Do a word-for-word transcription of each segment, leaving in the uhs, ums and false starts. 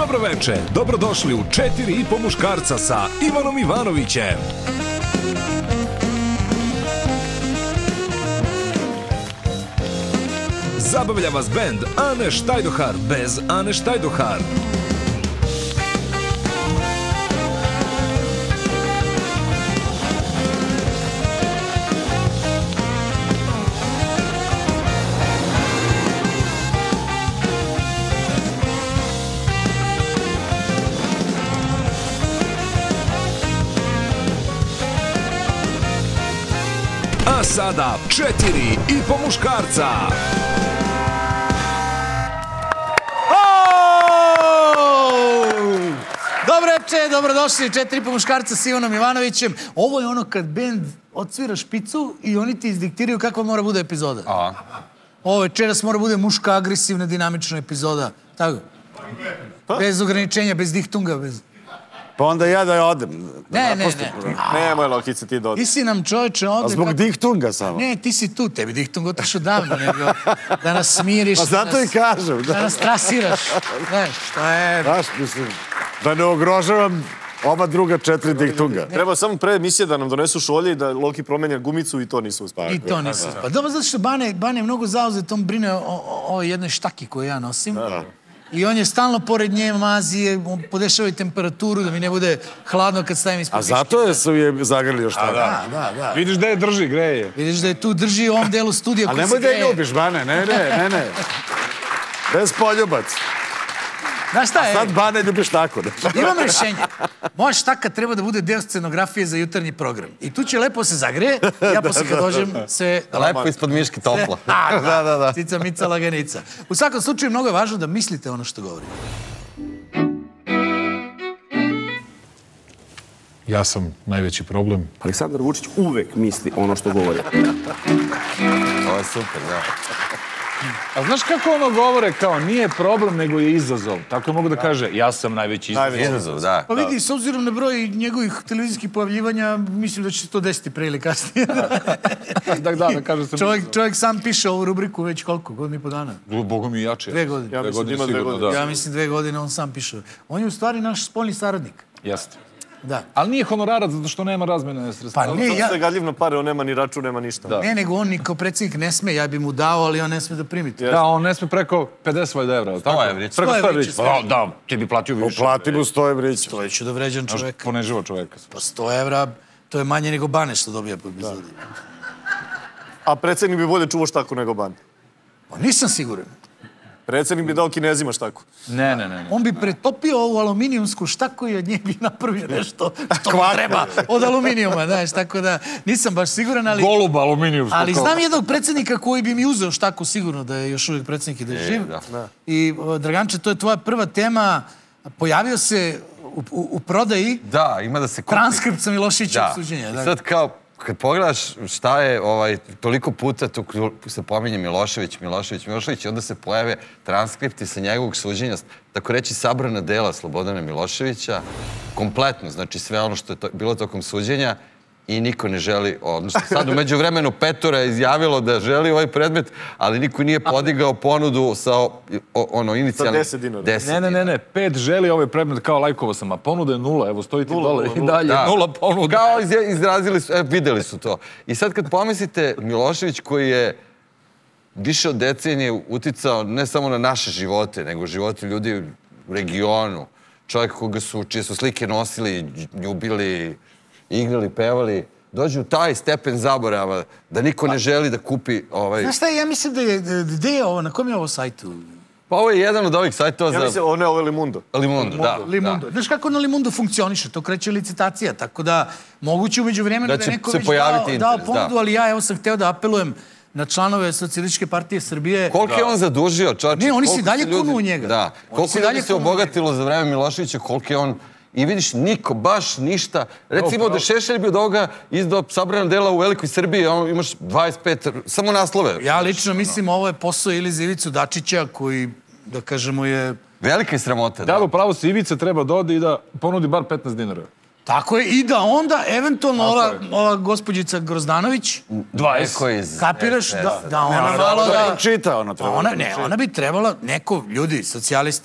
Dobro veče, dobrodošli u četiri i po muškarca sa Ivanom Ivanovićem. Zabavlja vas bend Ane Štajdohar bez Ane Štajdohar. A sada četiri i po muškarca. Dobro večer, dobrodošli, četiri i po muškarca s Ivanom Ivanovićem. Ovo je ono kad bend odsvira špicu i oni ti izdiktiraju kakva mora bude epizoda. Aha. Ovo večeras mora bude muška, agresivna, dinamična epizoda. Tako? Bez ograničenja, bez dihtunga, bez... Pa onda ja da odem. Ne, ne, ne. Nemoj, Lokice, ti da Ti si nam čovječe ovdje... A zbog dihtunga samo. Ne, ti si tu, tebi dihtung otišao davno, nego da nas smiriš. Pa zato i kažem. Da nas trasiraš. Znaš, što je... Znaš, mislim, da ne ugrožavam ova druga četiri dihtunga. Treba samo pre emisije da nam donesu šolje i da Loki promenja gumicu i to nisu uspali. I to nisu uspali. Dobro, zato što Bane, Bane je mnogo zauzet, on brine o ovoj jednoj štaki koju ja nosim. I on je stalno pored nje mazi, podešava i temperaturu da mi ne bude hladno kad stavim ispod piške. A zato je su je zagrlio šta? Da, da, da. Vidiš da je drži, greje. Vidiš da je tu drži u ovom delu studija koji se nemoj greje. da je ljubiš, Bane, ne, ne, ne, ne. Bez poljubac. Znaš šta je? Sad Bane ljubiš tako. Imam rješenje. Moja štaka treba da bude deo scenografije za jutarnji program. I tu će lepo se zagreje, ja posle kad dođem sve... Lepo ispod miške toplo. Da, da, da. Cica, mica, laganica. U svakom slučaju, mnogo je važno da mislite ono što govorite. Ja sam najveći problem. Aleksandar Vučić uvek misli ono što govori. Ovo je super, da. A znaš kako ono govore kao nije problem nego je izazov? Tako je mogu da kaže ja sam najveći izazov. Izazov, da. Pa vidi, s obzirom na broj njegovih televizijskih pojavljivanja, mislim da će se to desiti pre ili kasnije. Da, da, da kažem sam... Čovjek, čovjek sam piše ovu rubriku već koliko? Godinu i po dana? Bogu mi jače. Dve godine. Ja mislim da ima dve sigurno, godine. da. Ja mislim dve godine on sam piše. On je u stvari naš spoljni saradnik. Jeste. Da. Ali nije honorarac zato što nema razmene sredstava. Pa ne, To ja... sve gadljiv na pare, on nema ni račun, nema ništa. Ne, nego on ni kao predsjednik ne sme, ja bi mu dao, ali on ne sme da primiti. Da, on ne sme preko pedeset evra. sto evrića. Preko sto sto evrića. evrića. Da, ti bi platio više. Plati mu sto evrića. To je ću da vređam čoveka. Poneživa čoveka. Pa sto evra, to je manje nego Bane što dobija po epizodi. A predsjednik bi bolje čuvao štaku nego Ban. Pa nisam siguran. Predsjednik bi dao Kinezima štaku. Ne, ne, ne. On bi pretopio ovu aluminijumsku štaku i od nje bi napravio nešto što mu treba od aluminijuma, znaš, tako da nisam baš siguran, ali... Golub aluminijumsko. Ali znam jednog predsjednika koji bi mi uzeo štaku sigurno da je još uvijek predsjednik i da je živ. I, Draganče, to je tvoja prva tema. Pojavio se u, u, u prodaji Da, ima da se kupi. transkript sa Miloševićevog suđenja. I sad kao, kad pogledaš šta je, ovaj, toliko puta tu se pominje Milošević, Milošević, Milošević i onda se pojave transkripti sa njegovog suđenja, tako reći sabrana dela Slobodana Miloševića, kompletno, znači sve ono što je to, bilo tokom suđenja i niko ne želi, odnosno sad u međuvremenu Petora je izjavilo da želi ovaj predmet, ali niko nije podigao ponudu sa o, ono inicijalno... Sa deset dinara. Ne, ne, ne, ne, pet želi ovaj predmet kao lajkovo sam, a ponuda je nula, evo stoji ti dole i dalje, Da. nula ponuda. Kao izja- izrazili su, e, videli su to. I sad kad pomislite, Milošević koji je više od decenije uticao ne samo na naše živote, nego živote ljudi u regionu, čovjek koga su, čije su slike nosili, ljubili, igrali, pevali, dođu u taj stepen zaborava da niko ne želi da kupi ovaj... Znaš šta, ja mislim da je, gde je ovo, na kom je ovo sajtu? Pa ovo je jedan od ovih sajtova Ja za... mislim, ovo ne, ovo je Limundo. Limundo, da. Limundo. Znaš kako na Limundo funkcioniše? To kreće licitacija, tako da moguće umeđu vremenu Da da, će je neko se već pojaviti dao, dao interes, ponudu, da. ali ja evo sam hteo da apelujem na članove Socijalističke partije Srbije. Koliko je on zadužio, čovječe? Ne, oni se koliko dalje su ljudi- kunu u njega. Da. Oni Koliko se ljudi dalje se kunu u obogatilo za vreme Miloševića, koliko je on... I vidiš, niko, baš ništa. Recimo da Šešelj bi od ovoga izdao sabrana dela u Velikoj Srbiji, on imaš dvadeset pet, samo naslove. Ja lično mislim ovo je posao ili za Ivicu Dačića koji, da kažemo, je... Velika je sramota, Da, da. upravo se Ivica treba da ode i da ponudi bar petnaest dinara. Tako je, i da onda eventualno ova, ova gospođica Grozdanović, dvadeset. Neko iz... kapiraš S S, da, da ona malo Da da... čita ono Pa treba. ona, ne, ona bi trebala, neko, ljudi, socijalisti,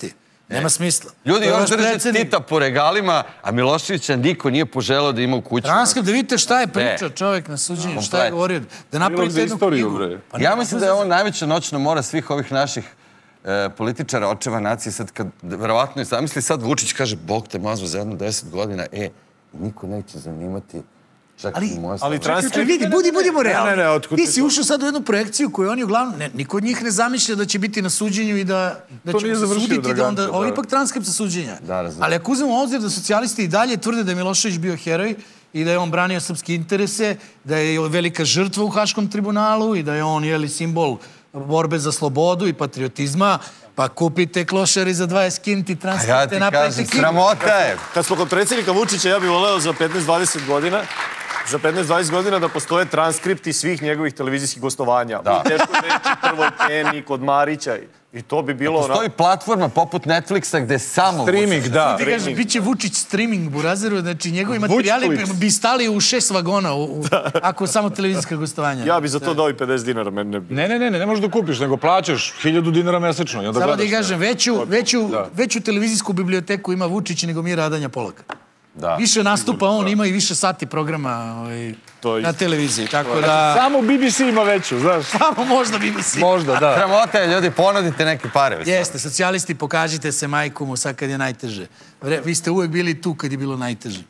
Nema smisla. Ljudi To je još vaš drže predsjednik. Tita po regalima, a Miloševića niko nije poželao da ima u kući. Transkript, da vidite šta je pričao čovjek na suđenju, šta je govorio. Da napravite jednu knjigu. Pa Ja mislim da je ovo najveća noćna mora svih ovih naših e, političara, očeva nacije. Sad kad, verovatno, zamisli sad Vučić kaže, Bog te mazvo za jedno deset godina, e, niko neće zanimati. Čak Ali- i moja Ali strana. transkript... Ali vidi, budi, budimo realni. Ne, ne, otkud Ti ti si to? ušao sad u jednu projekciju koju oni uglavnom, ne, niko od njih ne zamišlja da će biti na suđenju i da, da To će nije se završio suditi, da onda, Draganče, ovo je da. ipak transkript sa suđenja. Da, razumem. Ali ako uzmemo u obzir da socijalisti i dalje tvrde da je Milošević bio heroj i da je on branio srpske interese, da je velika žrtva u Haškom tribunalu i da je on, jeli, simbol borbe za slobodu i patriotizma, pa kupite klošari za dvadeset kinti, A ja transkripte, ti napravite kažem, knjigu. sramota je. Kad smo kod predsjednika Vučića, ja bih voleo za petnaest dvadeset godina za petnaest dvadeset godina da postoje transkripti svih njegovih televizijskih gostovanja. Da. U Teškoj reči, Prvoj temi, kod Marića. I to bi bilo... Postoji platforma poput Netflixa gde samo... Streaming, da. Ti kažeš, bit će Vučić streaming burazeru, znači njegovi materijali bi, bi stali u šest vagona, u, u, ako samo televizijska gostovanja. Ja bi za to dao i pedeset dinara, meni ne bi. Ne, ne, ne, ne, ne možeš da kupiš, nego plaćaš hiljadu dinara mesečno i onda Samo da gledaš. ti kažem, veću, veću, Da. veću televizijsku biblioteku ima Vučić nego Mira Adanja Polaka. Da. Više nastupa on, ima i više sati programa ovaj, To je na isto. televiziji, tako da... Samo B B C ima veću, znaš. Samo možda bi mi si. Možda, da. Sramota je, ljudi, ponudite neke pare. već. Jeste, socijalisti, pokažite se majku mu sad kad je najteže. Vre- Vi ste uvek bili tu kad je bilo najteže.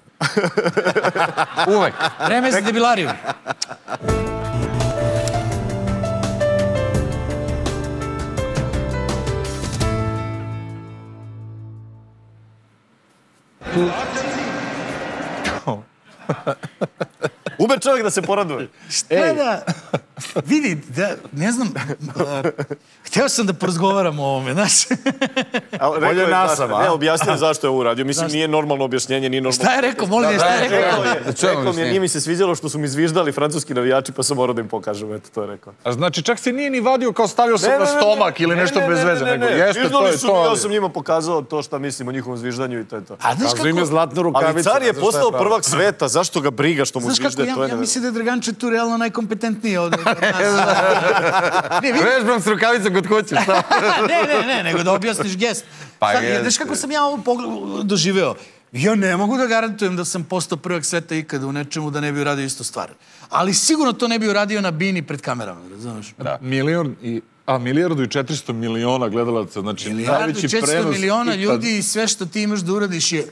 Uvek. Vreme za debilariju. Ume čovjek da se poraduje. Šta da... Vidi, da, ne znam, a, hteo sam da porazgovaram o ovome, znaš. Ali rekao Bolje je nasam, zašto- a? Ne, objasnio je zašto je ovo uradio. Mislim, nije normalno objašnjenje, nije normalno... Šta je rekao, molim te, šta je rekao? Rekao je, Da čujemo rekao mi je, objašnjenje. nije mi se sviđalo što su mi zviždali francuski navijači, pa sam morao da im pokažem, eto, to je rekao. A znači, čak se nije ni vadio kao stavio sam Ne, na ne, ne, stomak ne, ili ne, nešto ne, bez ne, veze, ne, nego ne, jeste, to zviždali je su mi, to. ja sam njima pokazao to šta mislim o njihovom zviždanju i to je to. A znaš Kažu im je kako, zlatna rukavica. Ali car je ne znam šta postao pravo. prvak sveta, zašto ga briga što mu znaš kako, zvižde, ja, to je ja ne... mislim da je Draganče tu realno najkompetentniji od, od nas. Ne, vidi, Vežbam s rukavicom kod kuće, šta? ne, ne, ne, nego da objasniš gest. Pa Sad, jeste. znaš kako sam ja ovo pogled- doživeo? Ja ne mogu da garantujem da sam postao prvak sveta ikada u nečemu da ne bi uradio istu stvar. Ali sigurno to ne bi uradio na bini pred kamerama, razumeš? Milion i... A milijardu i četiristo miliona gledalaca, znači Milijardu najveći i četiristo prenos miliona ikad. ljudi i sve što ti imaš da uradiš je...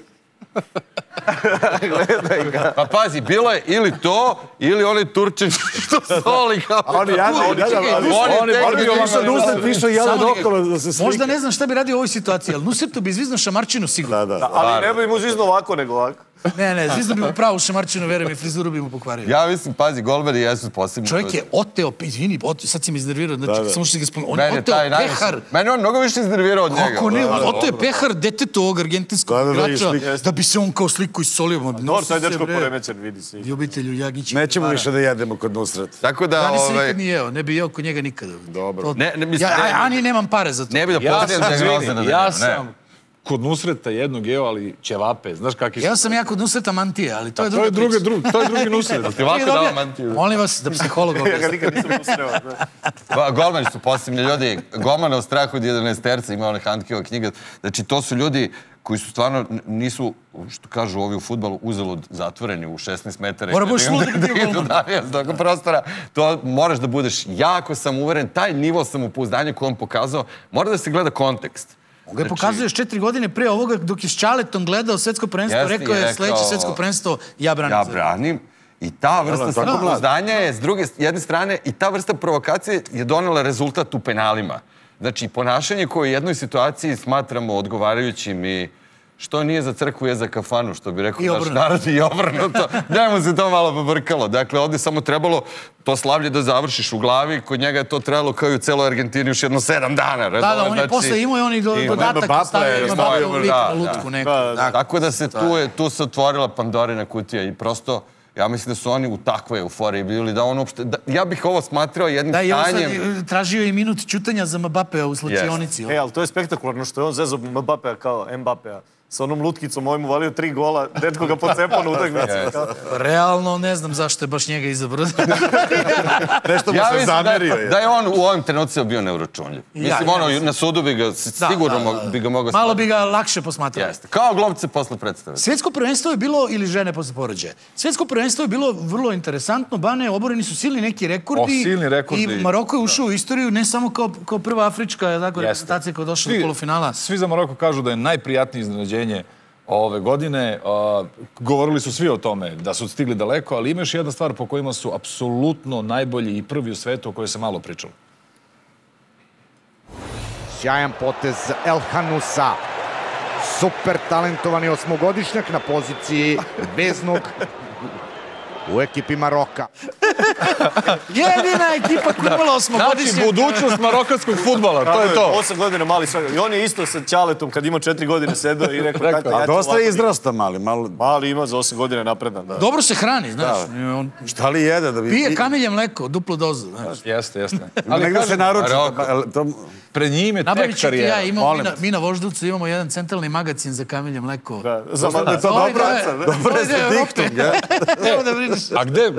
Pa pazi, bilo je ili to, ili onaj Turčin što soli kao... A oni jadan, Uvijek, jadan, čekaj, ali oni oni tek oni bio pišu ono- Nusret, pišu jadan Samo neka- okolo da se slika. Možda ne znam šta bi radio u ovoj situaciji, ali Nusretu bi zvizno šamarčinu sigurno. Da, da. Ali ne bi mu zvizno ovako, nego ovako. Ne, ne, zvizno bi mu pravu šamarčinu, verujem, i frizuru bi mu pokvario. Ja mislim, pazi, golmani jesu posebno. Čovjek je oteo, izvini, oteo, sad si mi iznervirao, znači, Da, da. samo što si ga spomenuo, on je Mene oteo taj najviše... pehar. Mene on mnogo više iznervirao od njega. Kako ne, Da, da, oteo je dobro. pehar detetu ovog argentinskog Da, da, da, i igrača, slika. da bi se on kao sliku isolio. Ma, Dobro, nosi taj se, dečko bre, poremećen, vidi se. Ljubitelju Jagića. Nećemo para. više da jedemo kod Nusret. Tako da, Ja nisam ovaj, nikad ni jeo, ne bi jeo kod njega nikada. Dobro. To- Ne, ne, mislim, ja, ne- a- ani nemam pare za to. ne bi da Ja postajem sam, diagnoze izvini, na ja ne. sam kod Nusreta jednog jeo, ali ćevape, znaš kakvi su? Ja sam ja kod Nusreta Mantije, ali to je To druga je drugi, priča. drugi, to je drugi Nusret. Ti ovako Nije dao dobio- mantiju. Molim vas da psiholog Ja ga objasni. nikad nisam usreo. Ba, golmani su posebni ljudi. Golmana o strahu od jedanaesterca, ima ona Handkeva knjiga. Znači, to su ljudi koji su stvarno n- nisu, što kažu ovi u fudbalu, uzalud zatvoreni u šesnaest metara. Mora budeš lud da ti je golman. Da, tog prostora. To moraš da budeš jako samouveren. Taj nivo samopouzdanja koji on pokazao, mora da se gleda kontekst. On ga je pokazao još četiri godine pre ovoga, dok je s Čaletom gledao svetsko prvenstvo, Jeste, rekao je rekao- sledeće svetsko prvenstvo, ja branim. Ja za- branim. I ta vrsta samopouzdanja je s druge jedne strane i ta vrsta provokacije je donela rezultat u penalima. Znači, ponašanje koje u jednoj situaciji smatramo odgovarajućim i što nije za crkvu je za kafanu, što bi rekao I naš obrnuto. narod i obrnuto. Njemu se to malo pobrkalo. Dakle, ovdje samo trebalo to slavlje da završiš u glavi. Kod njega je to trebalo kao i u celoj Argentini još jedno sedam dana. Da, da, on je posle imao i on i do- ima dodatak, Mbappe, stavio ima stavio, Mbappe u da, lik- lutku da. neku. Da, da. tako. Tako da se tu, je, tu se otvorila Pandorina kutija i prosto ja mislim da su oni u takvoj euforiji bili da on uopšte... Da, ja bih ovo smatrao jednim Da, i on sad stanjem... e, tražio je minut ćutanja za Mbappea u slačionici. E, ali to je spektakularno što je on zezao Mbappea kao Mbappea. sa onom lutkicom, ovaj mu valio tri gola, dečko ga pocepao na utakmicu. Realno, ne znam zašto je baš njega izabrao. Nešto mu Ja se mislim da, zamerio. da je on u ovim trenucima bio neuročunljiv. Mislim, ja ono, mislim. na sudu bi ga, sigurno da, da, da. bi ga mogao... Malo bi ga lakše posmatrali. Jeste. Kao glomce posle predstave. Svjetsko prvenstvo je bilo, ili žene posle porođaja, svjetsko prvenstvo je bilo vrlo interesantno, Bane, oboreni su silni neki rekordi. O, silni rekordi. I Maroko je ušao u istoriju ne samo kao, kao prva afrička tako, Jeste. reprezentacija koja je došla do Svi- polufinala. Svi za Maroko kažu da je najprijatnije iznenađenje ove godine. A, govorili su svi o tome da su stigli daleko, ali ima još jedna stvar po kojima su apsolutno najbolji i prvi u svetu o kojoj se malo pričalo. Sjajan potez El Hanusa. Super talentovani osmogodišnjak na poziciji veznog u ekipi Maroka. Jedina ekipa koja je imala osmogodišnjak. Znači, budućnost marokanskog fudbala, to je to. Osam godina mali svega. I on je isto sa Ćaletom, kad ima četiri godine sedao i rekao... Rekao, "Tata, ja A ću dosta ovako je biti." izrasta mali, malo... Mali ima za osam godina napredan, da. Dobro se hrani, znaš. On Šta li jede da bi... pije kamilje mleko, duplu dozu. Znaš. Jeste, jeste. Ali negdje se kažem, naruči. Maroko. pa- to- pred njim je Nabavit tek ću ti ja, karijera. imamo, mi, Molim na, vas. mi na Voždovcu imamo jedan centralni magazin za kamilje mleko. Da, za To je to Ovaj dobra, deo je- dobra ovaj deo ste je Evrope. diktung, ja? Nemo da brineš. A gde,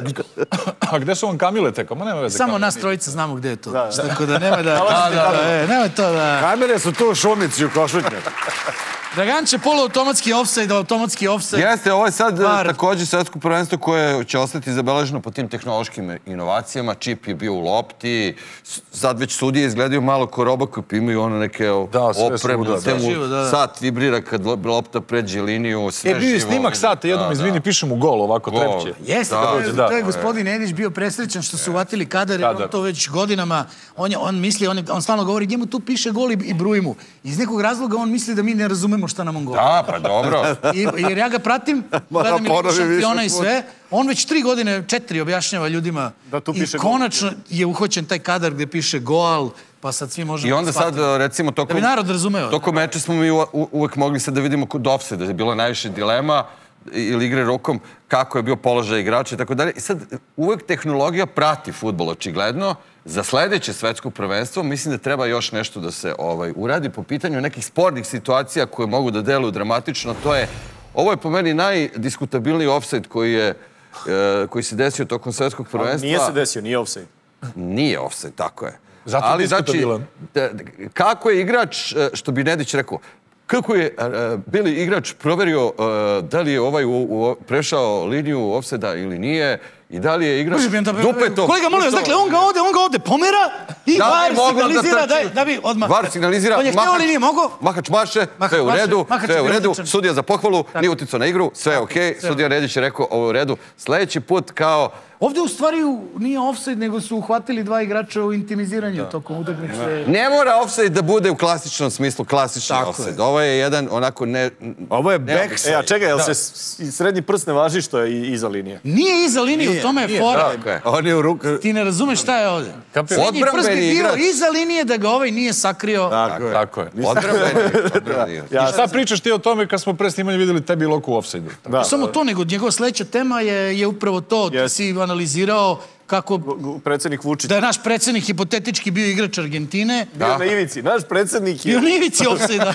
a gde su vam Kamile tek? Ma nema veze. Samo Kamile. nas trojica znamo gde je to. Da, da. Tako da nemoj da... da, da, e, nemoj to da... Kamere su tu u šumici u košutnjaku. Draganče, poluautomatski offside, automatski offside. Jeste, ovo je sad e, Var. takođe svetsko prvenstvo koje će ostati zabeleženo po tim tehnološkim inovacijama. Čip je bio u lopti, s- sad već sudije izgledaju malo ko Robocop, imaju ono neke o- Da, sve opremu, svuda, sve da. mu Živo, da, da. sat vibrira kad lo- lopta pređe liniju, sve E, bio je živo. snimak sata, jednom, Da, izvini, da. piše mu gol, ovako Gol. trepće. Jeste, Da, to, je, da. to je gospodin Edić bio presrećan što su uvatili kadar, jer Kadar. on to već godinama, on, je, on misli, on, je- on stalno govori, njemu tu piše gol i, i bruji mu. Iz nekog razloga on misli da mi ne razumemo šta nam on govori. Da, pa dobro. I, jer ja ga pratim, gledam i Ligu ponovi više šampiona i puta. sve. On već tri godine, četiri objašnjava ljudima Da tu i piše gol. konačno je uhoćen taj kadar gde piše goal, pa sad svi možemo I onda da sad, shvatimo. recimo, Da tokom, bi narod razumeo. tokom meča smo mi u- u- uvek mogli sad da vidimo kod offside, da je bilo najviše dilema ili igre rukom, kako je bio položaj igrača i tako dalje. I sad uvek tehnologija prati fudbal očigledno. Za sledeće svetsko prvenstvo mislim da treba još nešto da se ovaj uradi po pitanju nekih spornih situacija koje mogu da deluju dramatično. To je, ovo je po meni najdiskutabilniji offside koji je e, koji se desio tokom svetskog prvenstva. Nije se desio, nije offside. Nije offside, tako je. Zato Ali znači, diskutabilan. da- da- kako je igrač, e, što bi Nedić rekao, kako je e, bili igrač proverio e, da li je ovaj u, u, prešao liniju offside-a ili nije i da li je igrač Može bi on da- dupetom... Kolega, molim vas, dakle, on ga ovde, on ga ovde pomera i Da bi VAR mogao da signalizira da, trči. da bi odmah... VAR signalizira, On je htio ili nije mogao? Mahač maše, Mahač sve je u maše, redu, Mahač sve je je u bio redu, odličan. sudija za pohvalu, nije uticao na igru, sve je okej, sudija Nedić je rekao ovo je u redu. Sledeći put kao Ovde u stvari u- nije offside, nego su uhvatili dva igrača u intimiziranju tokom utakmice. ne mora offside da bude u klasičnom smislu, klasični Tako offside. Ovo je jedan onako ne... Ovo je Nema- backside. E, a čekaj, jel se s- i srednji prst ne važi što je i- iza linije? Nije iza linije, u tome je fora. Tako je. On je u ruku... Ti ne razumeš šta je ovde. Kapiram. Srednji prst bi Odbrambeni bio igrač. iza linije da ga ovaj nije sakrio. Tako je. Tako je. Odbrambeni, odbrambeni igrač. I šta pričaš ti o tome kad smo pre snimanja vidjeli tebi Loku u offside-u? Da. Samo to, nego njegova sledeća tema je, je upravo to. Ti Jeste. si analizirao kako Predsjednik Vučić. da je naš predsjednik hipotetički bio igrač Argentine. Bio na ivici. Naš predsjednik je... Bio na ivici offside-a.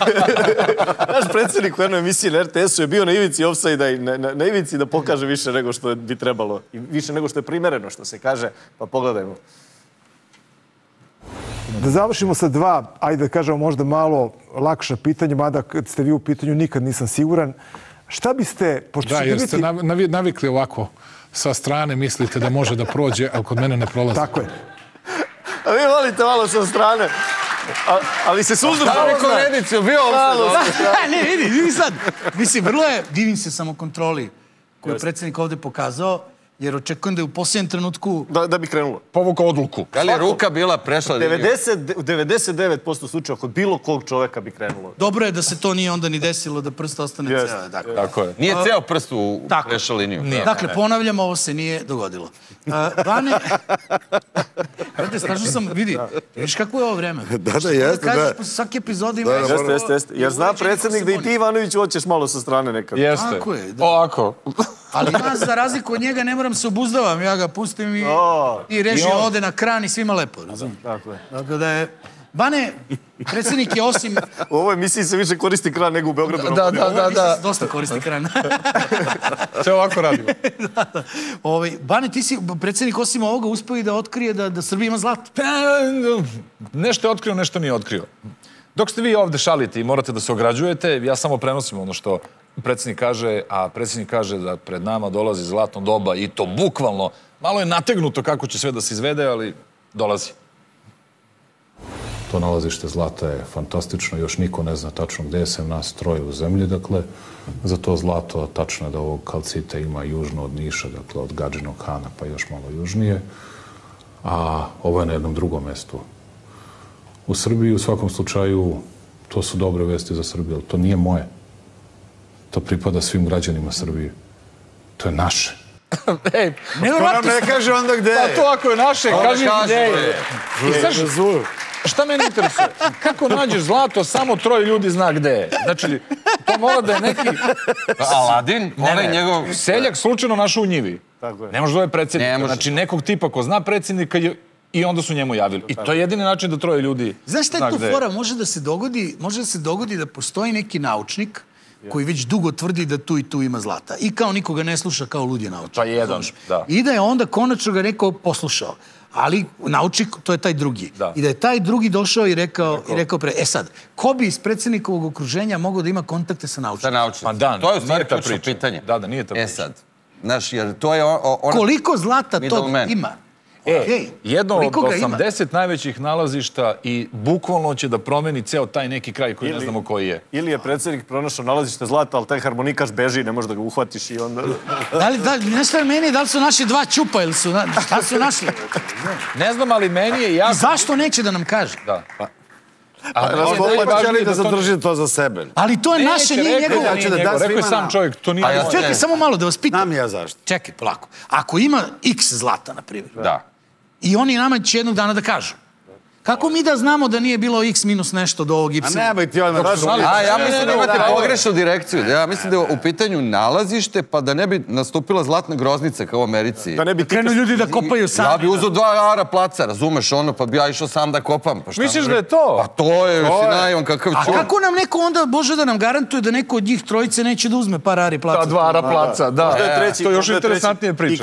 Naš predsjednik u jednoj emisiji na er te esu je bio na ivici ofsajda i na, na, na ivici da pokaže više nego što je, bi trebalo. I više nego što je primereno, što se kaže. Pa pogledajmo. Da završimo sa dva, ajde da kažemo možda malo lakša pitanja, mada kad ste vi u pitanju nikad nisam siguran. Šta biste, pošto Da, ćete jer biti... ste navi- navi- navikli ovako sa strane, mislite da može da prođe, ali kod mene ne prolazi. Tako je. A vi volite malo sa strane. A, ali se suzdržao. Da li ko Nedić je bio offside? ne, vidi, vidi sad. Mislim, vrlo je, divim se samokontroli koju je predsjednik ovde pokazao, jer očekujem da je u posljednjem trenutku... Da, da bi krenulo. Povukao odluku. Da li je ruka bila prešla liniju? devedeset, u devedeset devet posto slučajeva kod bilo kog čoveka bi krenulo. Dobro je da se to nije onda ni desilo, da prst ostane Jeste. ceo. Dakle, Tako je. Nije ceo prst u Tako. prešao liniju. dakle ponavljam, ovo se nije dogodilo. Uh, Bane, Brate, strašno sam, vidi, vidiš kako je ovo vreme. Da, da, jeste, Kažeš, da. posle svake epizode ima... Da, da, Jeste, jeste, jeste. Jer zna predsjednik da i ti, Ivanović, hoćeš malo sa strane nekad. Jeste. Tako je, da. Ovako. Ali ja, za razliku od njega, ne moram se obuzdavam. Ja ga pustim i, O, i režija i on- ode na kran i svima lepo. Razumiješ? Tako je. Tako da je... Bane, predsjednik je osim... U ovoj emisiji se više koristi kran nego u Beogradu. Da, da, da, da. Dosta koristi kran. Sve ovako radimo. Da, da. Ovaj, Bane, ti si predsjednik osim ovoga uspio i da otkrije da, da Srbija ima zlato. Pa, nešto je otkrio, nešto nije otkrio. Dok ste vi ovde šalite i morate da se ograđujete, ja samo prenosim ono što predsjednik kaže, a predsjednik kaže da pred nama dolazi zlatno doba i to bukvalno, malo je nategnuto kako će sve da se izvede, ali dolazi. To nalazište zlata je fantastično, još niko ne zna tačno gde je, sem nas troje u zemlji, dakle, za to zlato tačno je da ovog kalcita ima južno od Niša, dakle, od Gadžinog Hana pa još malo južnije, a ovo je na jednom drugom mestu. U Srbiji, u svakom slučaju, to su dobre vesti za Srbiju, ali to nije moje. To pripada svim građanima Srbije. To je naše. Ej, nevjerovatno ne kaže onda gde je. Pa to ako je naše, kaži gde je. I znaš, šta mene interesuje? Kako nađeš zlato, samo troje ljudi zna gde je. Znači, to mora da je neki... Aladin, onaj njegov... Seljak slučajno našao u njivi. Ne može da je predsjednik. Znači, nekog tipa ko zna predsjednika i onda su njemu javili. I to je jedini način da troje ljudi zna gde je. Znaš šta je tu fora? Može da se dogodi, može da se dogodi da postoji neki naučnik koji već dugo tvrdi da tu i tu ima zlata. I kao nikoga ne sluša, kao lud je naučnik. To je jedan, da. I da je onda konačno ga neko poslušao. Ali naučnik, to je taj drugi. I da je taj drugi došao i rekao, i rekao pre, e sad, ko bi iz predsjednikovog okruženja mogao da ima kontakte sa naučnikom? Sa naučnikom. Pa da, to je u stvari nije ta ključno priča. pitanje. Da, da, nije ta priča. E sad, znaš, jer to je ona... Koliko zlata to ima? E, jedno od osamdeset najvećih nalazišta i bukvalno će da promeni ceo taj neki kraj koji ne znamo koji je. Ili je predsjednik pronašao nalazište zlata, ali taj harmonikaš beži, ne možeš da ga uhvatiš i onda... Da li, da li, nešto je meni, da li su naši dva čupa ili su, šta su našli? Ne znam, ali meni je jako... I zašto neće da nam kaže? Da. Ali opet želi da zadrži to za sebe. Ali to je naše, nije njegovo. Rekao je sam čovjek, to nije moje. Čekaj, samo malo da vas pitam. Znam ja zašto. Čekaj, polako. Ako ima x zlata, na primjer. Da. I oni nama će jednog dana da kažu. Kako mi da znamo da nije bilo x minus nešto do ovog y? A nemoj ti odmah. A ja mislim da imate pogrešnu direkciju. Ja mislim da je u pitanju nalazište, pa da ne bi nastupila zlatna groznica kao u Americi. Da ne bi krenu ljudi da kopaju sami. Ja bi uzeo dva ara placa, razumeš ono, pa bi ja išao sam da kopam. Misliš da je to? Pa to je, sinaj, on kakav čuv. A kako nam neko onda, Bože, da nam garantuje da neko od njih trojice neće da uzme par ari placa? Da, dva ara placa, da. To je još interesantnije priča.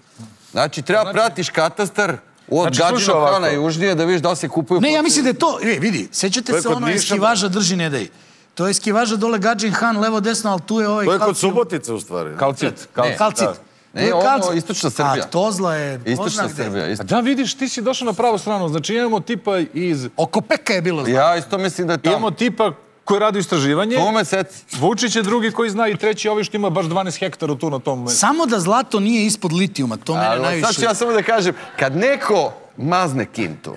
Znači, treba pratiš katastar od Gadžinog Hana južnije da vidiš da li se kupuju... Ne, ja mislim da je to... Vidi, sećate se ono eskivaža drži ne daj. To je eskivaža dole Gadžin Han, levo desno, ali tu je ovaj... To je kod Subotice u stvari. Kalcit. Kalcit. Ne, ovo istočna Srbija. A Tozla je... Istočna Srbija. Da, vidiš, ti si došao na pravu stranu. Znači, imamo tipa iz... Oko Peka je bilo. Ja isto mislim da je tamo. Imamo tipa koji radi istraživanje. To meseci. Vučić je drugi koji zna i treći ovi što ima baš dvanaest hektara tu na tom mestu. Samo da zlato nije ispod litijuma, to mene najviše... Sad ću ja samo da kažem, kad neko mazne kintu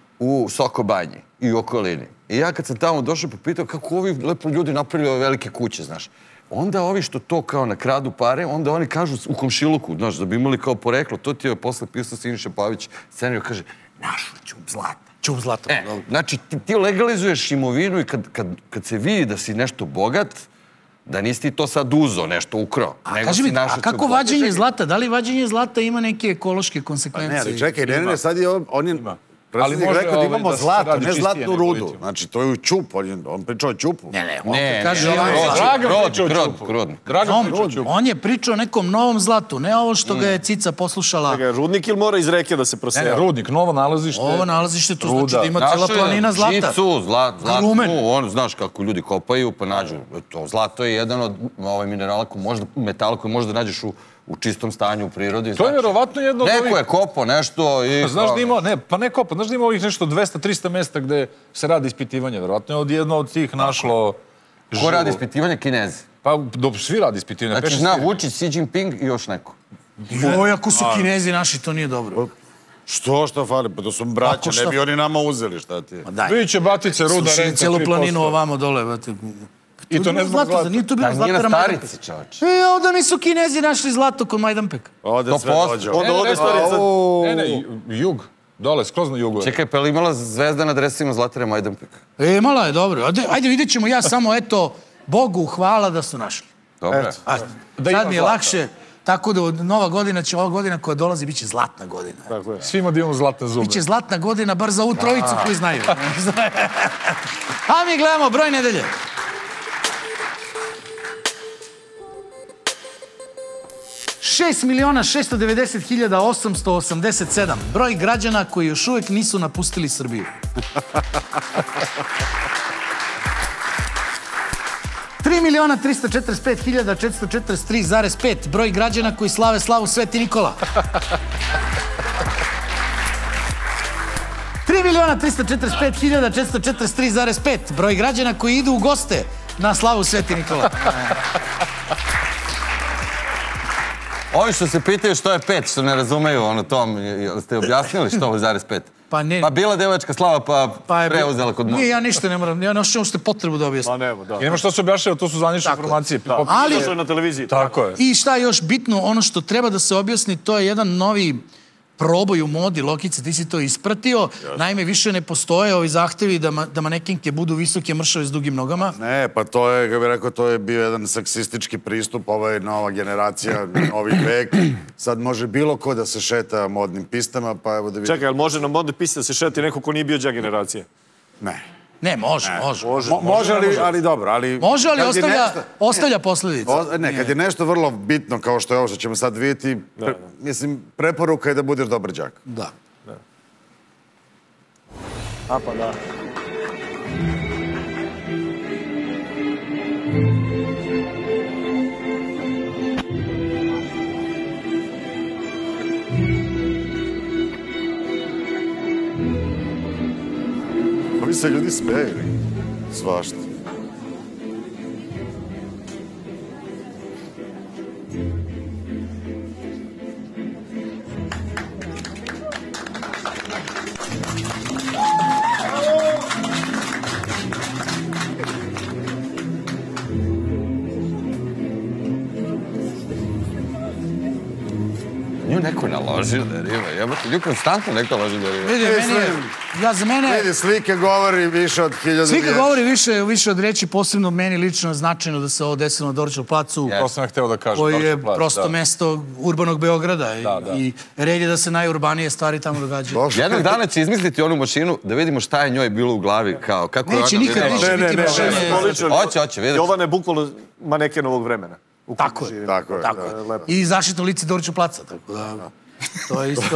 u Sokobanji i u okolini, i ja kad sam tamo došao popitao kako ovi lepo ljudi napravili ove velike kuće, znaš, onda ovi što to kao nakradu pare, onda oni kažu u komšiluku, znaš, da bi imali kao poreklo, to ti je posle pisao Siniša Pavić, scenariju, kaže, našao ću zlata. Čup zlata. E, znači, ti, ti legalizuješ imovinu i kad, kad, kad se vidi da si nešto bogat, da nisi ti to sad uzo, nešto ukrao. A kaži mi, a kako vađenje zlata? Da li vađenje zlata ima neke ekološke konsekvencije? Ne, ali čekaj, ne, ne, sad je on je... Predsjednik rekao da imamo zlato, ne zlatnu rudu. Znači, to je u čup, on pričao o čupu. Ne, ne, on kaže... Dragan pričao o čupu. Dragan pričao o čupu. On je pričao o nekom novom zlatu, ne ovo što ga je Cica poslušala. Rudnik ili mora iz reke da se prosejava? Ne, rudnik, novo nalazište. Ovo nalazište, to znači da ima cijela planina zlata. Žicu, zlatnu, on, znaš kako ljudi kopaju, pa nađu. To zlato je jedan od minerala, metala koji možda nađeš u u čistom stanju u prirodi. To je vjerovatno jedno od ovih... Neko je kopao nešto i... Znaš da ima, ne, pa ne kopao, znaš da ima ovih nešto dvesta trista mesta gde se radi ispitivanje, vjerovatno je od jedno od tih našlo... Ko radi ispitivanje? Kinezi. Pa, svi radi ispitivanje. Znači, zna Vučić, Xi Jinping i još neko. Joj, ako su Kinezi naši, to nije dobro. Što, što fali? Pa to su braća, ne bi oni nama uzeli, šta ti je? Biće Batice, Ruda, Slušaj, renta, cijelu planinu ovamo dole, bate. I to ne zbog zlata. Nije to bilo zlata na Majdanpeku. E, ovdje nisu Kinezi našli zlato kod Majdanpeka. Ovdje sve dođe. Ovdje starica... Ne, ne, jug. Dole, skroz na jugu. Čekaj, pa li imala zvezda na dresima Zlatare Majdanpeka? E, imala je, dobro. Ajde, vidjet ćemo ja samo, eto, Bogu hvala da su našli. Dobro. Sad mi je lakše. Tako da nova godina će, ova godina koja dolazi, bit će zlatna godina. Svima da imamo zlatne zube. Biće zlatna godina, bar za ovu trojicu koji znaju. A mi gledamo broj nedelje. šest miliona šesto devedeset hiljada osamsto osamdeset sedam. Broj građana koji još uvijek nisu napustili Srbiju. tri miliona tristo četrdeset pet hiljada četiristo četrdeset tri zarez pet. Broj građana koji slave slavu Sveti Nikola. tri miliona tristo četrdeset pet hiljada četiristo četrdeset tri zarez pet. Broj građana koji idu u goste na slavu Sveti Nikola. Ovi što se pitaju što je pet, što ne razumeju ono tom, ste objasnili što je zarez pet? Pa ne. Pa bila devojačka slava pa preuzela kod moja. Nije, ja ništa ne moram, ja nošćem ušte potrebu da objasnim. Pa nemo, da. I nema što se objašnjava, to su zvanične informacije. Ali, to je na televiziji. Tako je. I šta je još bitno, ono što treba da se objasni, to je jedan novi proboj u modi. Lokice, ti si to ispratio. Naime, više ne postoje ovi zahtevi da manekinke budu visoke, mršave s dugim nogama. Ne, pa to je, kako bih rekao, to je bio jedan seksistički pristup. Ovo je nova generacija, novi vek. Sad može bilo ko da se šeta modnim pistama, pa evo da vidim. Čekaj, ali može na modne piste da se šeti neko ko nije bio đak generacije? Ne. Ne, može, može. Može, ali dobro, ali... Može, ali ostavlja posljedice. Ne, kad je nešto vrlo bitno, kao što je ovo što ćemo sad vidjeti, mislim, preporuka je da budeš dobar đak. Da. A pa da. Ovi se ljudi smeju, svašta. Nju neko naložio da riva, jebate, nju konstantno neko naložio da riva. Vidi, meni je, ja za mene... Vidi, slike govori više od hiljadu riječi. Slike govori više od riječi, posebno meni lično značajno da se ovo desilo na Dorćol placu. To sam hteo da kažem. Koji je prosto mesto urbanog Beograda i red je da se najurbanije stvari tamo događaju. Jednog dana će izmisliti onu mašinu da vidimo šta je njoj bilo u glavi, kao kako je ona... Neće nikad više biti mašine. Hoće, hoće, vidjet ću. Jovana je bukvalno maneken ovog vremena. Tako je, tako je. I zaštitno lice Dorćol placa, tako da... To je isto...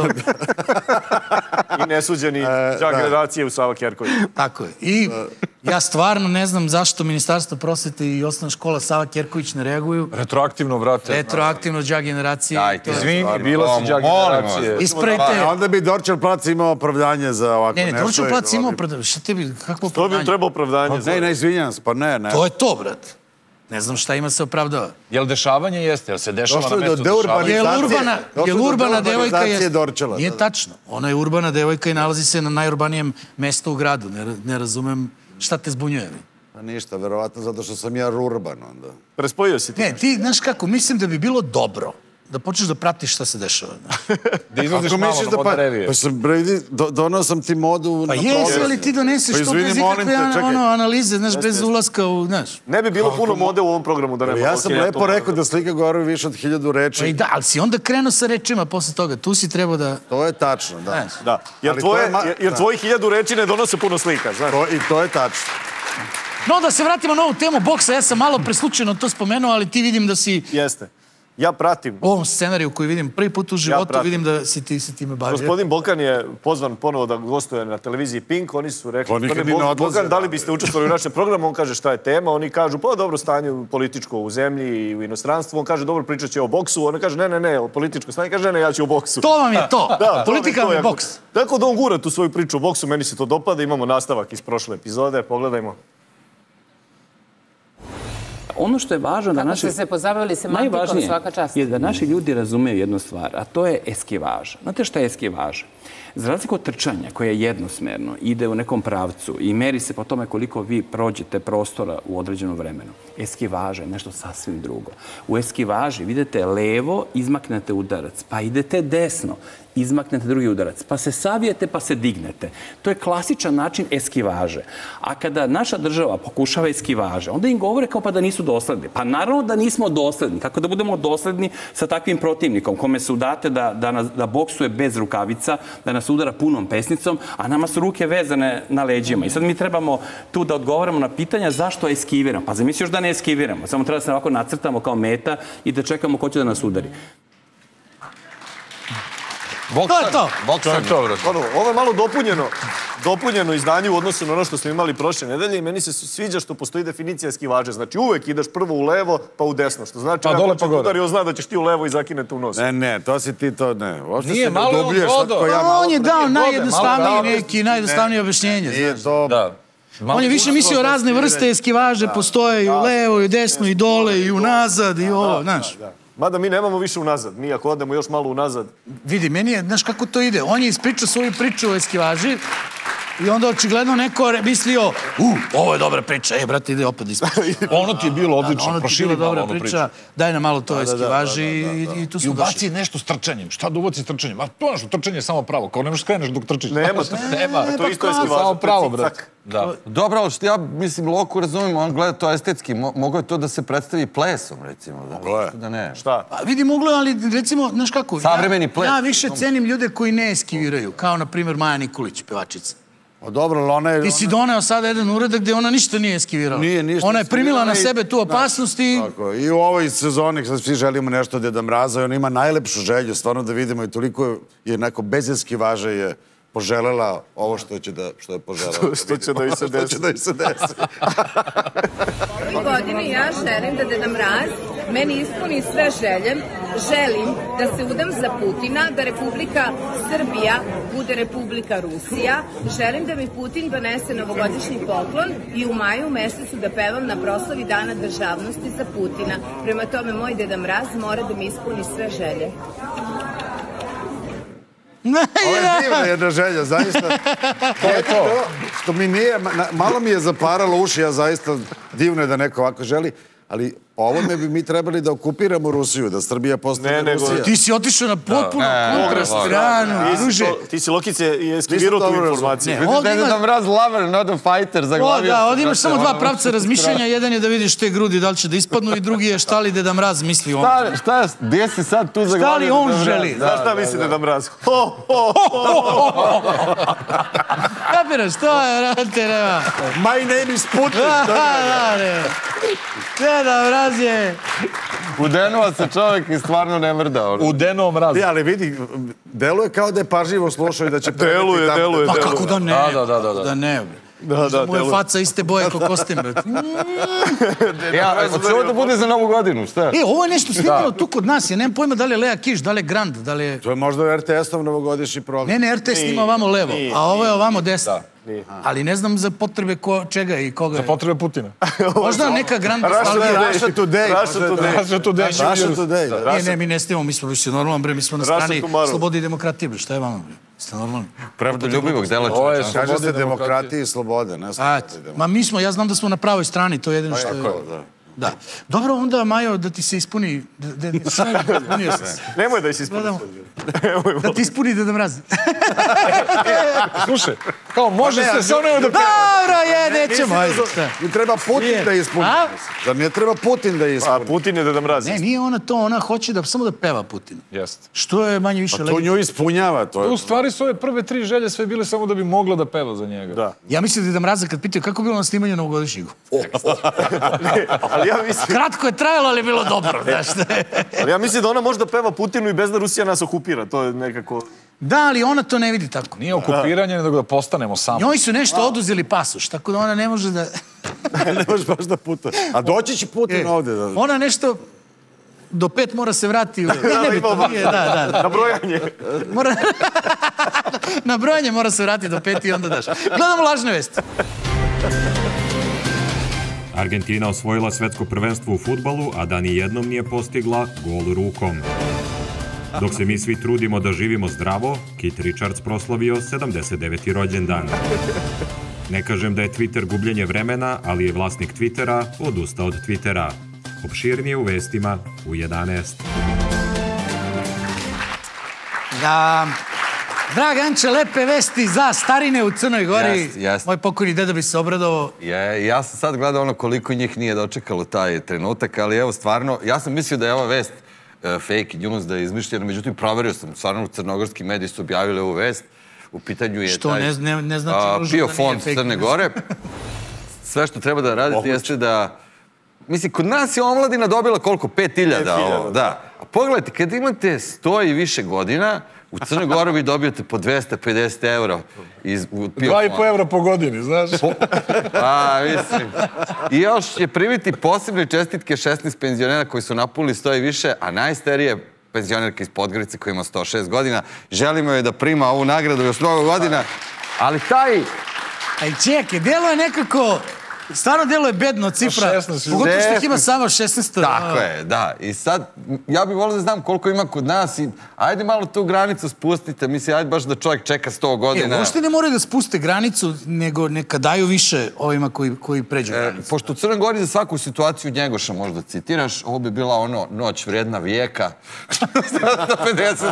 I nesuđeni đak generacije u Sava Kerković. Tako je. I ja stvarno ne znam zašto Ministarstvo prosvete i osnovna škola Sava Kerković ne reaguju. Retroaktivno, vrate. Retroaktivno đak generacije. Izvini, bila si đak generacije. Ispravite. Onda bi Dorćol plac imao opravdanje za ovako nešto. Ne, ne, Dorćol plac imao opravdanje. Šta tebi, kakvo opravdanje? To bi trebao opravdanje. Ne, ne, izvinjam se, pa ne, ne. To je to, brat. Ne znam šta ima se opravdava. Jel dešavanje jeste? Jel se dešava na mestu dešavanja? Jel urbana devojka jeste? Nije tačno. Ona je urbana devojka i nalazi se na najurbanijem mestu u gradu. Ne razumem šta te zbunjuje. Pa ništa, verovatno zato što sam ja rurban onda. Prespojio si ti. Ne, ti, znaš kako, mislim da bi bilo dobro da počneš da pratiš šta se dešava. Da izlaziš malo na moderevije. Pa sam, Brady, donao sam ti modu na povijest. Pa jesi, ali ti doneseš to bez ikakve analize, znaš, bez ulaska u, znaš. Ne bi bilo puno mode u ovom programu da nema. Ja sam lepo rekao da slika govori više od hiljadu reči. Pa i da, ali si onda krenuo sa rečima posle toga. Tu si trebao da... To je tačno, da. Da, jer tvoji hiljadu reči ne donose puno slika, znaš. I to je tačno. No, da se vratimo na ovu temu boksa, ja sam malo preslučajno to spomenuo, ali ti vidim da si... Jeste. Ja pratim. U ovom scenariju koji vidim prvi put u životu, vidim da si ti se time bavio. Gospodin Bokan je pozvan ponovo da gostuje na televiziji Pink. Oni su rekli, Bokan, da li biste učestvovali u našem programu? On kaže šta je tema. Oni kažu, pa dobro stanje političko u zemlji i u inostranstvu. On kaže, dobro, pričat će o boksu. On kaže, ne, ne, ne, o političko stanje. Kaže, ne, ja ću o boksu. To vam je to. Politika vam je boks. Tako da on gura tu svoju priču o boksu. Meni se to dopada. Imamo nastavak iz prošle epizode. Pogledajmo. Ono što je važno da Kako naši... ste se pozabavili semantikom svaka čast. Je da naši ljudi razumeju jednu stvar, a to je eskivaža. Znate šta je eskivaža? Za razliku od trčanja koje je jednosmerno, ide u nekom pravcu i meri se po tome koliko vi prođete prostora u određenom vremenu. Eskivaža je nešto sasvim drugo. U eskivaži vidite levo, izmaknete udarac, pa idete desno, izmaknete drugi udarac, pa se savijete, pa se dignete. To je klasičan način eskivaže. A kada naša država pokušava eskivaže, onda im govore kao pa da nisu dosledni. Pa naravno da nismo dosledni. Kako da budemo dosledni sa takvim protivnikom kome se udate da, da, nas, da boksuje bez rukavica, da nas udara punom pesnicom, a nama su ruke vezane na leđima. I sad mi trebamo tu da odgovaramo na pitanja zašto eskiviramo. Pa zamisli još da ne eskiviramo. Samo treba da se ovako nacrtamo kao meta i da čekamo ko će da nas udari. To je to. Ovo je malo dopunjeno. Dopunjeno izdanje u odnosu na ono što smo imali prošle nedelje i meni se sviđa što postoji definicija eskivaže. Znači uvek ideš prvo u levo pa u desno. Što znači ako će udari, on zna da ćeš ti u levo i zakinete u nos. Ne, ne, to si ti to ne. Nije malo vodo. On je dao najjednostavniji neki, najjednostavnije objašnjenje. Nije to... On je više mislio razne vrste eskivaže, postoje i u levo, i u desno, i dole, i unazad, i ovo, znaš. Mada mi nemamo više unazad. Mi ako odemo još malo unazad... Vidi, meni je, znaš kako to ide? On je ispričao svoju priču o eskivaži i onda očigledno neko mislio, u, ovo je dobra priča, e, brate, ide opet ispričati. Ono ti je bilo odlično, proširi malo onu priču. Daj nam malo to o eskivaži i tu smo došli. I ubaci nešto s trčanjem. Šta da ubaci s trčanjem? A to nešto, trčanje je samo pravo, kao nemaš skreneš dok trčiš. Nema to. Nema, to je isto eskivaža. Samo pravo, brate. Dobro, ali što ja, mislim, Loku razumijem, on gleda to estetski. Mogo je to da se predstavi plesom, recimo. Da ne. Šta? Vidi, moglo je, ali recimo, znaš kako? Savremeni ples. Ja više cenim ljude koji ne eskiviraju, kao, na primjer, Maja Nikolić, pevačica. O dobro, ali ona je... Ti si doneo sada jedan uradak gde ona ništa nije eskivirala. Nije ništa. Ona je primila na sebe tu opasnost i... Tako, i u ovoj sezoni, sad svi želimo nešto od Deda Mraza, on ima najlepšu želju, stvarno da vidimo i toliko je neko bez eskivaže je poželela ovo što će da, što je poželela. Što će da i se desi. Što će da i se desi. Ove godine ja želim da Deda Mraz meni ispuni sve želje. Želim da se udam za Putina, da Republika Srbija bude Republika Rusija. Želim da mi Putin donese novogodišnji poklon i u maju mesecu da pevam na proslavi Dana državnosti za Putina. Prema tome, moj Deda Mraz mora da mi ispuni sve želje. Ovo je divna jedna želja, zaista. To je to. Što mi nije, malo mi je zaparalo uši, ja zaista divno je da neko ovako želi, ali ovome bi mi trebali da okupiramo Rusiju, da Srbija postane Rusija. Ti si otišao na potpuno kontra stranu, druže. Ti si Lokice i eskivirao tu informaciju. Vidiš da je Deda Mraz lover, not a fighter, zaglavio. Da, ovdje imaš samo dva pravca razmišljanja, jedan je da vidiš te grudi, da li će da ispadnu i drugi je šta li Deda Mraz misli on. Šta je, gdje si sad tu zaglavio? Šta li on želi? Znaš šta misli Deda Mraz? Kapiraš, to je, vrate, nema. My name is Putin. Deda Mraz je... Udenuo se čovjek i stvarno ne mrda. Udenuo mraz. Ja, ali vidi, deluje kao da je pažljivo slušao i da će... Deluje, deluje. Pa kako da ne? Da, da, da. Da ne, mu je faca iste boje kao kostim, brate. Ja, hoće ovo da bude za novu godinu, šta? E, ovo je nešto snimljeno tu kod nas, ja nemam pojma da li je Lea Kiš, da li je Grand, da li je... To je možda R T S-ov novogodišnji program. Ne, ne, R T S snima ovamo levo, a ovo je ovamo desno. Ali ne znam za potrebe čega i koga je. Za potrebe Putina. Možda neka Grand Russia Today. Russia Today. Russia Today. Ne, ne, mi ne snimamo, mi smo više normalno, bre, mi smo na strani slobode i demokratije, bre, šta je vama, bre? Ste normalni? Pravdoljubivog dela čovječa. Kaže se demokratije i slobode, ne slobode. Ma mi smo, ja znam da smo na pravoj strani, to je jedino što je... Da. Dobro, onda, Majo, da ti se ispuni... Nemoj da se ispuni. Da ti ispuni Deda Mraz. Slušaj, kao može se sve ono da peva. Dobro, je, nećemo. Mi treba Putin da ispuni. Da mi je treba Putin da ispuni. A Putin je Deda Mraz. Ne, nije ona to, ona hoće da samo da peva Putin. Jeste. Što je manje više... Pa to nju ispunjava. U stvari su ove prve tri želje sve bile samo da bi mogla da peva za njega. Da. Ja mislim da Deda Mraza kad pitaju kako je bilo na snimanju novogodišnjeg. Ali ja mislim... Kratko je trajalo, ali je bilo dobro, znaš. Ali ja mislim da ona može da peva Putinu i bez da Rusija nas okupira. To je nekako... Da, ali ona to ne vidi tako. Nije okupiranje, nego da postanemo sami. Njoj su nešto oduzeli pasoš, tako da ona ne može da... Ne može baš da puta. A doći će Putin ovdje. Ona nešto... Do pet mora se vrati. Na brojanje. Na brojanje mora se vrati do pet i onda daš. Gledamo lažne vesti. Argentina osvojila svetsko prvenstvo u fudbalu, a da ni jednom nije postigla gol rukom. Dok se mi svi trudimo da živimo zdravo, Kit Richards proslavio sedamdeset deveti rođendan. Ne kažem da je Twitter gubljenje vremena, ali je vlasnik Twittera odustao od Twittera. Opširnije u vestima u jedanaest. Da, Draganče, lepe vesti za starine u Crnoj Gori. Moj pokojni deda bi se obradovao. Ja sam sad gledao ono koliko njih nije dočekalo taj trenutak, ali evo stvarno, ja sam mislio da je ova vest fake news, da je izmišljena, međutim proverio sam, stvarno crnogorski mediji su objavili ovu vest. U pitanju je što ne znači Pio fond Crne Gore. Sve što treba da radite jeste da... Mislim, kod nas je omladina dobila koliko? pet hiljada. Da. A pogledajte, kad imate sto i više godina, u Crnoj Gori vi dobijete po dvesta pedeset eura. Dva i po eura po godini, znaš? Pa, mislim. I još je primiti posebne čestitke šesnaest penzionera koji su napunili sto i više, a najstarije penzionerka iz Podgorice koja ima sto šest godina. Želimo joj da prima ovu nagradu još mnogo godina, ali taj... Aj, čekaj, delo je nekako... Stvarno delo je bedno cifra, pogotovo što ih ima samo šesnaest. Tako je, da. I sad, ja bih volio da znam koliko ima kod nas i ajde malo tu granicu spustite. Mislim, ajde baš da čovjek čeka sto godina. E, uopšte ne moraju da spuste granicu, nego neka daju više ovima koji pređu granicu. Pošto u Crnoj Gori za svaku situaciju Njegoša možda citiraš, ovo bi bila ono noć vrijedna vijeka. sto pedeset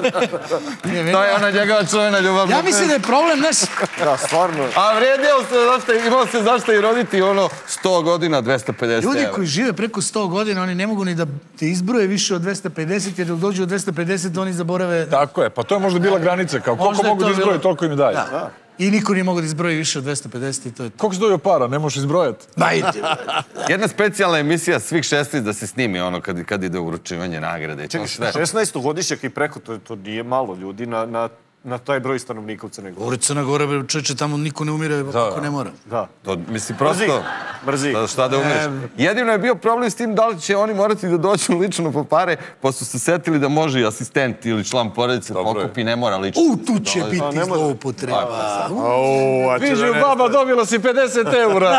To je ona njegova čuvena ljubavna. Ja mislim da je problem naš... Da, stvarno. A vrijedilo se, imao se zašto i roditi ono sto godina, dvesta pedeset eura. Ljudi koji žive preko sto godina, oni ne mogu ni da te izbroje više od dvesta pedeset, jer dok dođu od dvesta pedeset, oni zaborave... Tako je, pa to je možda bila granica, kao koliko mogu da izbroje, toliko im daju. I niko nije mogu da izbroji više od dvesta pedeset i to je to. Koliko si dojio para, ne možeš izbrojati? Jedna specijalna emisija svih šesnaest da se snimi ono kad ide uručivanje nagrade. šesnaestogodišnjak i preko, to nije malo ljudi na... na taj broj stanovnika u Crnoj Gori. Uri Crna Gora, čeče, tamo niko ne umire ako ne mora. Da. Mislim, prosto... Mrzi. Šta da umireš? Jedino je bio problem s tim da li će oni morati da dođu lično po pare, pa su se setili da može i asistent ili član porodice pokupi, ne mora lično. U, tu će biti zloupotreba. Viđu, baba, dobila si pedeset eura.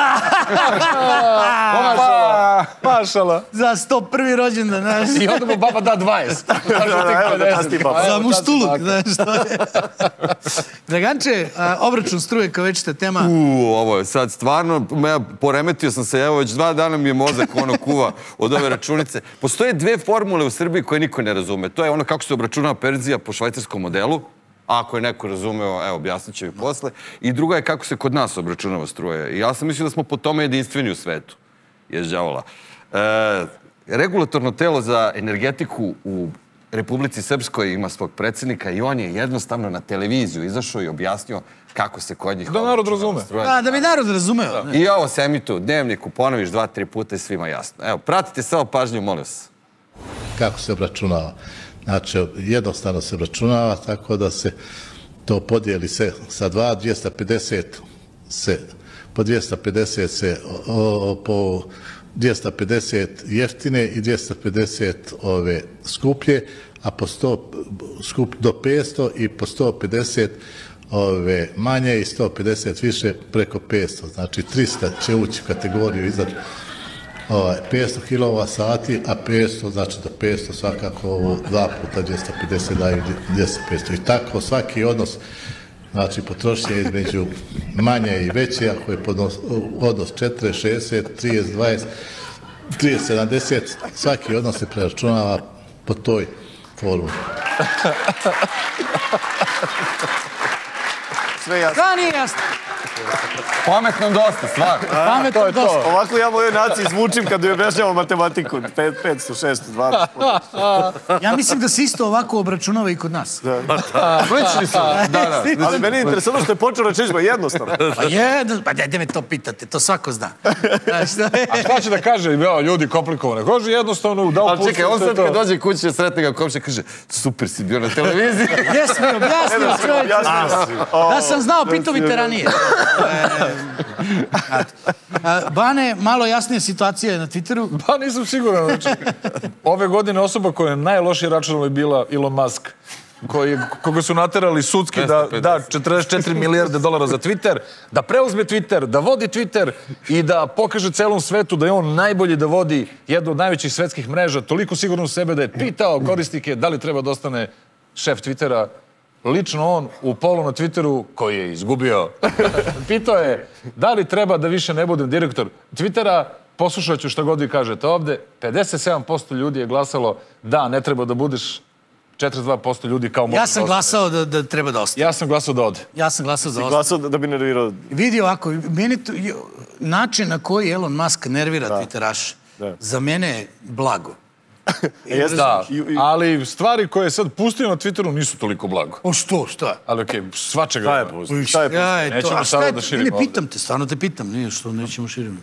Mašala. Mašala. Za sto prvi rođendan, znaš. I onda mu baba da dvadeset. Za muštuluk, znaš što je. Draganče, obračun struje kao večita tema. Uuu, ovo je sad stvarno, poremetio sam se, evo već dva dana mi je mozak ono kuva od ove računice. Postoje dve formule u Srbiji koje niko ne razume. To je ono kako se obračunava perzija po švajcarskom modelu, ako je neko razumeo, evo, objasnit ću i posle. I druga je kako se kod nas obračunava struje. I ja sam mislio da smo po tome jedinstveni u svetu. Jez đavola. Regulatorno telo za energetiku u Republici Srpskoj ima svog predsjednika i on je jednostavno na televiziju izašao i objasnio kako se kod njih... Da narod razume. Da bi narod razumeo. I ovo se emitu u dnevniku, ponoviš dva, tri puta i svima jasno. Evo, pratite samo pažnju, molim vas. Kako se obračunava? Znači, jednostavno se obračunava tako da se to podijeli se sa dva, dvjesto pedeset se, po dvjesto pedeset se, po dvjesto pedeset jeftine i dvjesto pedeset ove skuplje, a po sto skup do petsto i po sto pedeset ove manje i sto pedeset više preko petsto. Znači trista će ući u kategoriju iznad petsto kilovat sati, a petsto, znači do petsto svakako ovo dva puta dvjesto pedeset daju dvjesto petsto. I tako svaki odnos, znači potrošnje između manje i veće, ako je odnos četrdeset, šezdeset, trideset, dvadeset, trideset, sedamdeset, svaki odnos se preračunava po toj formuli. Sve jasno. Da, nije jasno. Pametno dosta, stvarno. Pametno dosta. Ovako ja mojoj naciji zvučim kad joj objašnjavam matematiku. petsto, šesto, dvadeset. Ja mislim da se isto ovako obračunava i kod nas. Slični su. Ali meni je interesantno što je počeo rečećima jednostavno. Pa jedno, pa dajte me to pitate, to svako zna. A šta će da kaže, ljudi komplikovane? Kaže jednostavno, dao pulsu. Ali čekaj, on sad kad dođe kuće, sretne ga komšija, kaže, super si bio na televiziji. Jes mi objasnio, čovječ. Da sam znao, pitao bi te ranije. Bane, malo jasnije situacija na Twitteru. Pa nisam siguran. Ove godine osoba koja je najlošije računala je bila Elon Musk, koga su naterali sudski da da četrdeset četiri milijarde dolara za Twitter, da preuzme Twitter, da vodi Twitter i da pokaže celom svetu da je on najbolji da vodi jednu od najvećih svetskih mreža, toliko sigurno u sebe da je pitao korisnike da li treba da ostane šef Twittera. Lično on u polu na Twitteru, koji je izgubio, pitao je da li treba da više ne budem direktor Twittera. Poslušat ću šta god vi kažete ovde. pedeset sedam posto ljudi je glasalo da ne treba da budeš četrdeset dva posto ljudi kao... Ja sam glasao da treba da ostane. Ja sam glasao da ode. Ja sam glasao da ostane. Si glasao da bi nervirao... Vidi ovako, način na koji Elon Musk nervira Twitteraše, za mene je blago. Da, ali stvari koje je sad pustio na Twitteru nisu toliko blago. O što, šta? Ali okej, svačega... Šta je pustio? Šta je pustio? Nećemo sada da širimo ovde. Ne, pitam te, stvarno te pitam, nije što nećemo širimo.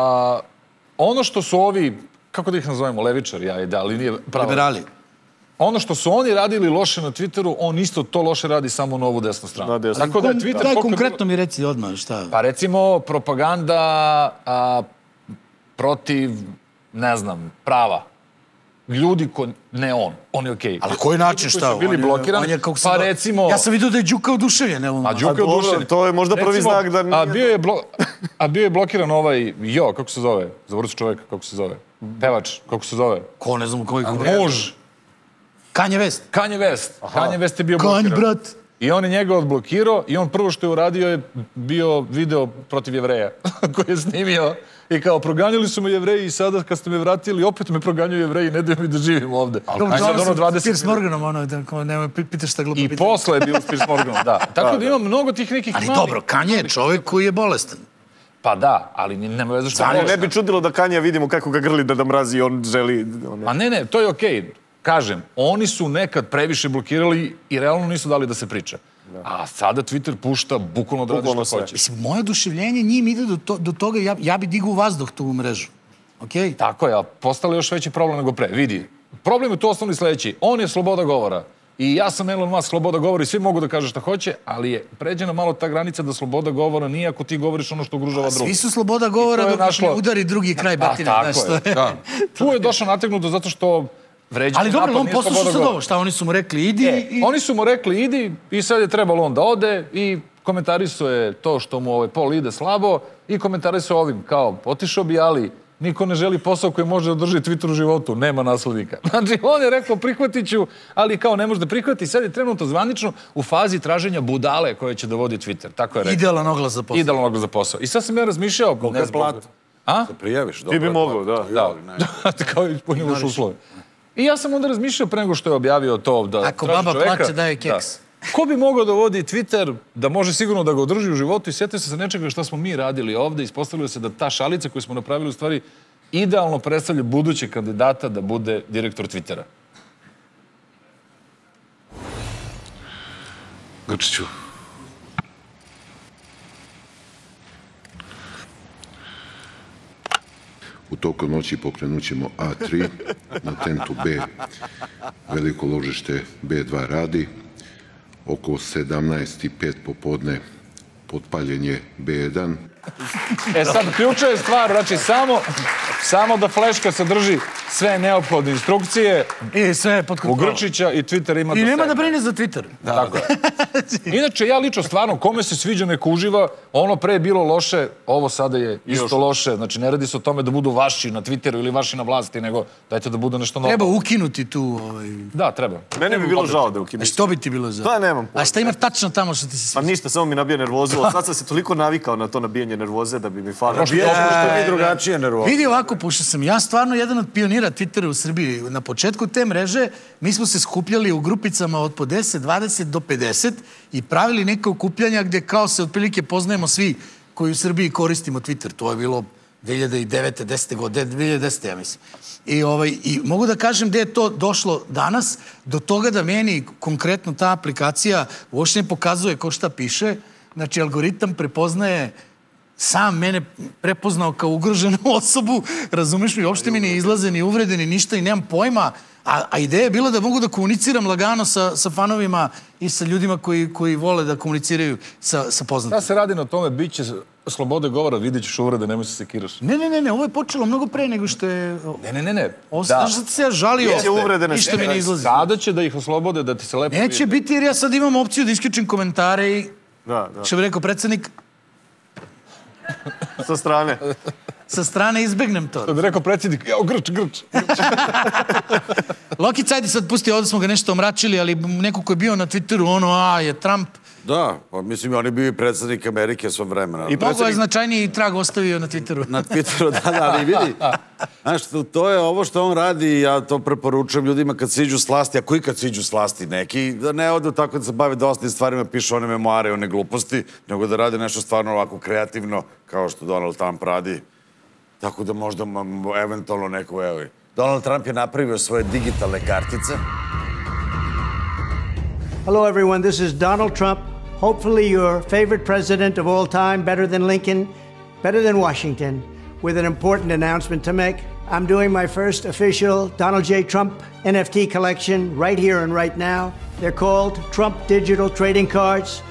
Ono što su ovi, kako da ih nazovemo, levičari, ajde, ali nije pravo. Liberali. Ono što su oni radili loše na Twitteru, on isto to loše radi samo na ovu desnu stranu. Tako da je Twitter... Daj konkretno mi reci odmah šta. Pa recimo propaganda protiv, ne znam, prava. Ljudi ko... Ne on, on je okej. Ali koji način šta? Bili blokirani, pa recimo... Ja sam vidio da je Đuka oduševljen. A Đuka je oduševljen. To je možda prvi znak da... A bio je blokiran ovaj, jo, kako se zove? Zaboravio se čovjek, kako se zove? Pevač, kako se zove? Ko, ne znam koji... Muž. Kanye West. Kanye West. Kanye West je bio blokiran. Kanye, brat. I on je njega odblokirao i on prvo što je uradio je bio video protiv Jevreja koji je snimio. I kao, proganjali su me Jevreji i sada kad ste me vratili, opet me proganjaju Jevreji i ne daju mi da živim ovde. Piers Morganom, ono, nemoj, pitaš šta glupo pitanje. I posle je bilo s Piers Morganom, da. Tako da ima mnogo tih nekih malih... Ali dobro, Kanye je čovjek koji je bolestan. Pa da, ali nema veze što je bolestan. Ne bi čudilo da Kanye vidimo kako ga grli da da mrazi i on želi... A ne, ne, to je okej. Kažem, oni su nekad previše blokirali i realno nisu dali da se priča. A sada Twitter pušta bukvalno da radi što hoće. Mislim, moje oduševljenje njim ide do toga, ja bi digao u vazduh tu mrežu. Okej? Tako je, a postalo je još veći problem nego pre. Vidi, problem je tu osnovni sledeći. On je sloboda govora. I ja sam Elon Musk, sloboda govora i svi mogu da kažu šta hoće, ali je pređena malo ta granica da sloboda govora nije ako ti govoriš ono što ugrožava drugi. Svi su sloboda govora dok ne udari drugi kraj batine. Tako je, da. Tu je došao nategnuto zato što ali dobro, on poslušao sad ovo, šta oni su mu rekli idi... Oni su mu rekli idi i sad je trebalo on da ode i komentarisao je to što mu pol ide slabo i komentarisao ovim kao otišao bi, ali niko ne želi posao koji može održati Twitter u životu, nema naslednika. Znači, on je rekao prihvatit ću, ali kao ne može da prihvati, sad je trenutno zvanično u fazi traženja budale koje će da vodi Twitter, tako je rekao. Idealan oglas za posao. Idealan oglas za posao. I sad sam ja razmišljao... Koliko je plata? A? Se prijaviš? Ti bi mogao, da. Da, kao ispunjavaš uslove. I ja sam onda razmišljao pre nego što je objavio to da ako baba plače, daje keks. Ko bi mogao da vodi Twitter, da može sigurno da ga održi u životu i sjetio se sa nečega što smo mi radili ovde, ispostavilo se da ta šalica koju smo napravili u stvari idealno predstavlja budućeg kandidata da bude direktor Twittera. Grčiću. U toku noći pokrenut ćemo A tri, na tentu B veliko ložište B dva radi, oko sedamnaest i pet popodne potpaljen je B jedan. E sad, ključna je stvar, znači samo da fleška sadrži sve neophodne instrukcije u Grčića i Twitter ima do sebe. I nema da brine za Twitter. Tako je. Inače, ja lično stvarno, kome se sviđa neko uživa, ono pre je bilo loše, ovo sada je isto loše. Znači, ne radi se o tome da budu vaši na Twitteru ili vaši na vlasti, nego dajte da bude nešto novo. Treba ukinuti tu... Da, treba. Mene bi bilo žao da ukinuti. A što bi ti bilo žao? Da, nemam pojma. A šta ima tačno tamo što ti se sviđa? Pa ništa, samo mi nabija nervozu. Sad sam se toliko navikao na to nabijanje nervoze da bi mi falilo. Drugačije nervoze. Vidi ovako, pošto sam ja stvarno jedan od pionira Twittera u Srbiji. Na početku te mreže mi smo se skupljali u grupicama od po deset, dvadeset do pedeset i pravili neke okupljanja gde kao se otprilike poznajemo svi koji u Srbiji koristimo Twitter. To je bilo dve hiljade devete, desete godine, dve hiljade desete ja mislim. I mogu da kažem gde je to došlo danas, do toga da meni konkretno ta aplikacija uopšte ne pokazuje ko šta piše. Znači, algoritam prepoznaje sam mene prepoznao kao ugroženu osobu, razumeš mi, uopšte mi ne izlaze ni uvrede, ni ništa i nemam pojma, a ideja je bila da mogu da komuniciram lagano sa fanovima i sa ljudima koji vole da komuniciraju sa poznatima. Da se radi na tome, bit će slobode govora, vidjet ćeš uvrede, nemoj se sekiraš. Ne, ne, ne, ovo je počelo mnogo pre nego što je... Ne, ne, ne, ne. Znaš da ti se ja žalio i što mi ne izlazi. Sada će da ih oslobode, da ti se lepo vidi. Neće biti jer ja sad imam opciju da isključim komentare i... Što bi rekao predsednik... Sa strane. Sa strane izbegnem to. Što bi rekao predsjednik, jao, grč, grč. Loki, cajdi sad pusti, ovdje smo ga nešto omračili, ali neko ko je bio na Twitteru, ono, a, je Trump, Da, pa mislim, on je bio i predsjednik Amerike svoj vremena. Mnogo je značajniji trag ostavio na Twitteru. Na Twitteru, da, da, ali vidi. Znaš, to je ovo što on radi i ja to preporučujem ljudima kad siđu slasti, a koji kad siđu slasti neki, da ne odu tako da se bave dostim stvarima, pišu one memoare, one gluposti, nego da rade nešto stvarno ovako kreativno, kao što Donald Trump radi. Tako da možda eventualno neko, evo. Donald Trump je napravio svoje digitalne kartice. Hello, everyone. This is Donald Trump. Hopefully your favorite president of all time, better than Lincoln, better than Washington, with an important announcement to make. I'm doing my first official Donald J. Trump N F T collection right here and right now. They're called Trump Digital Trading Cards.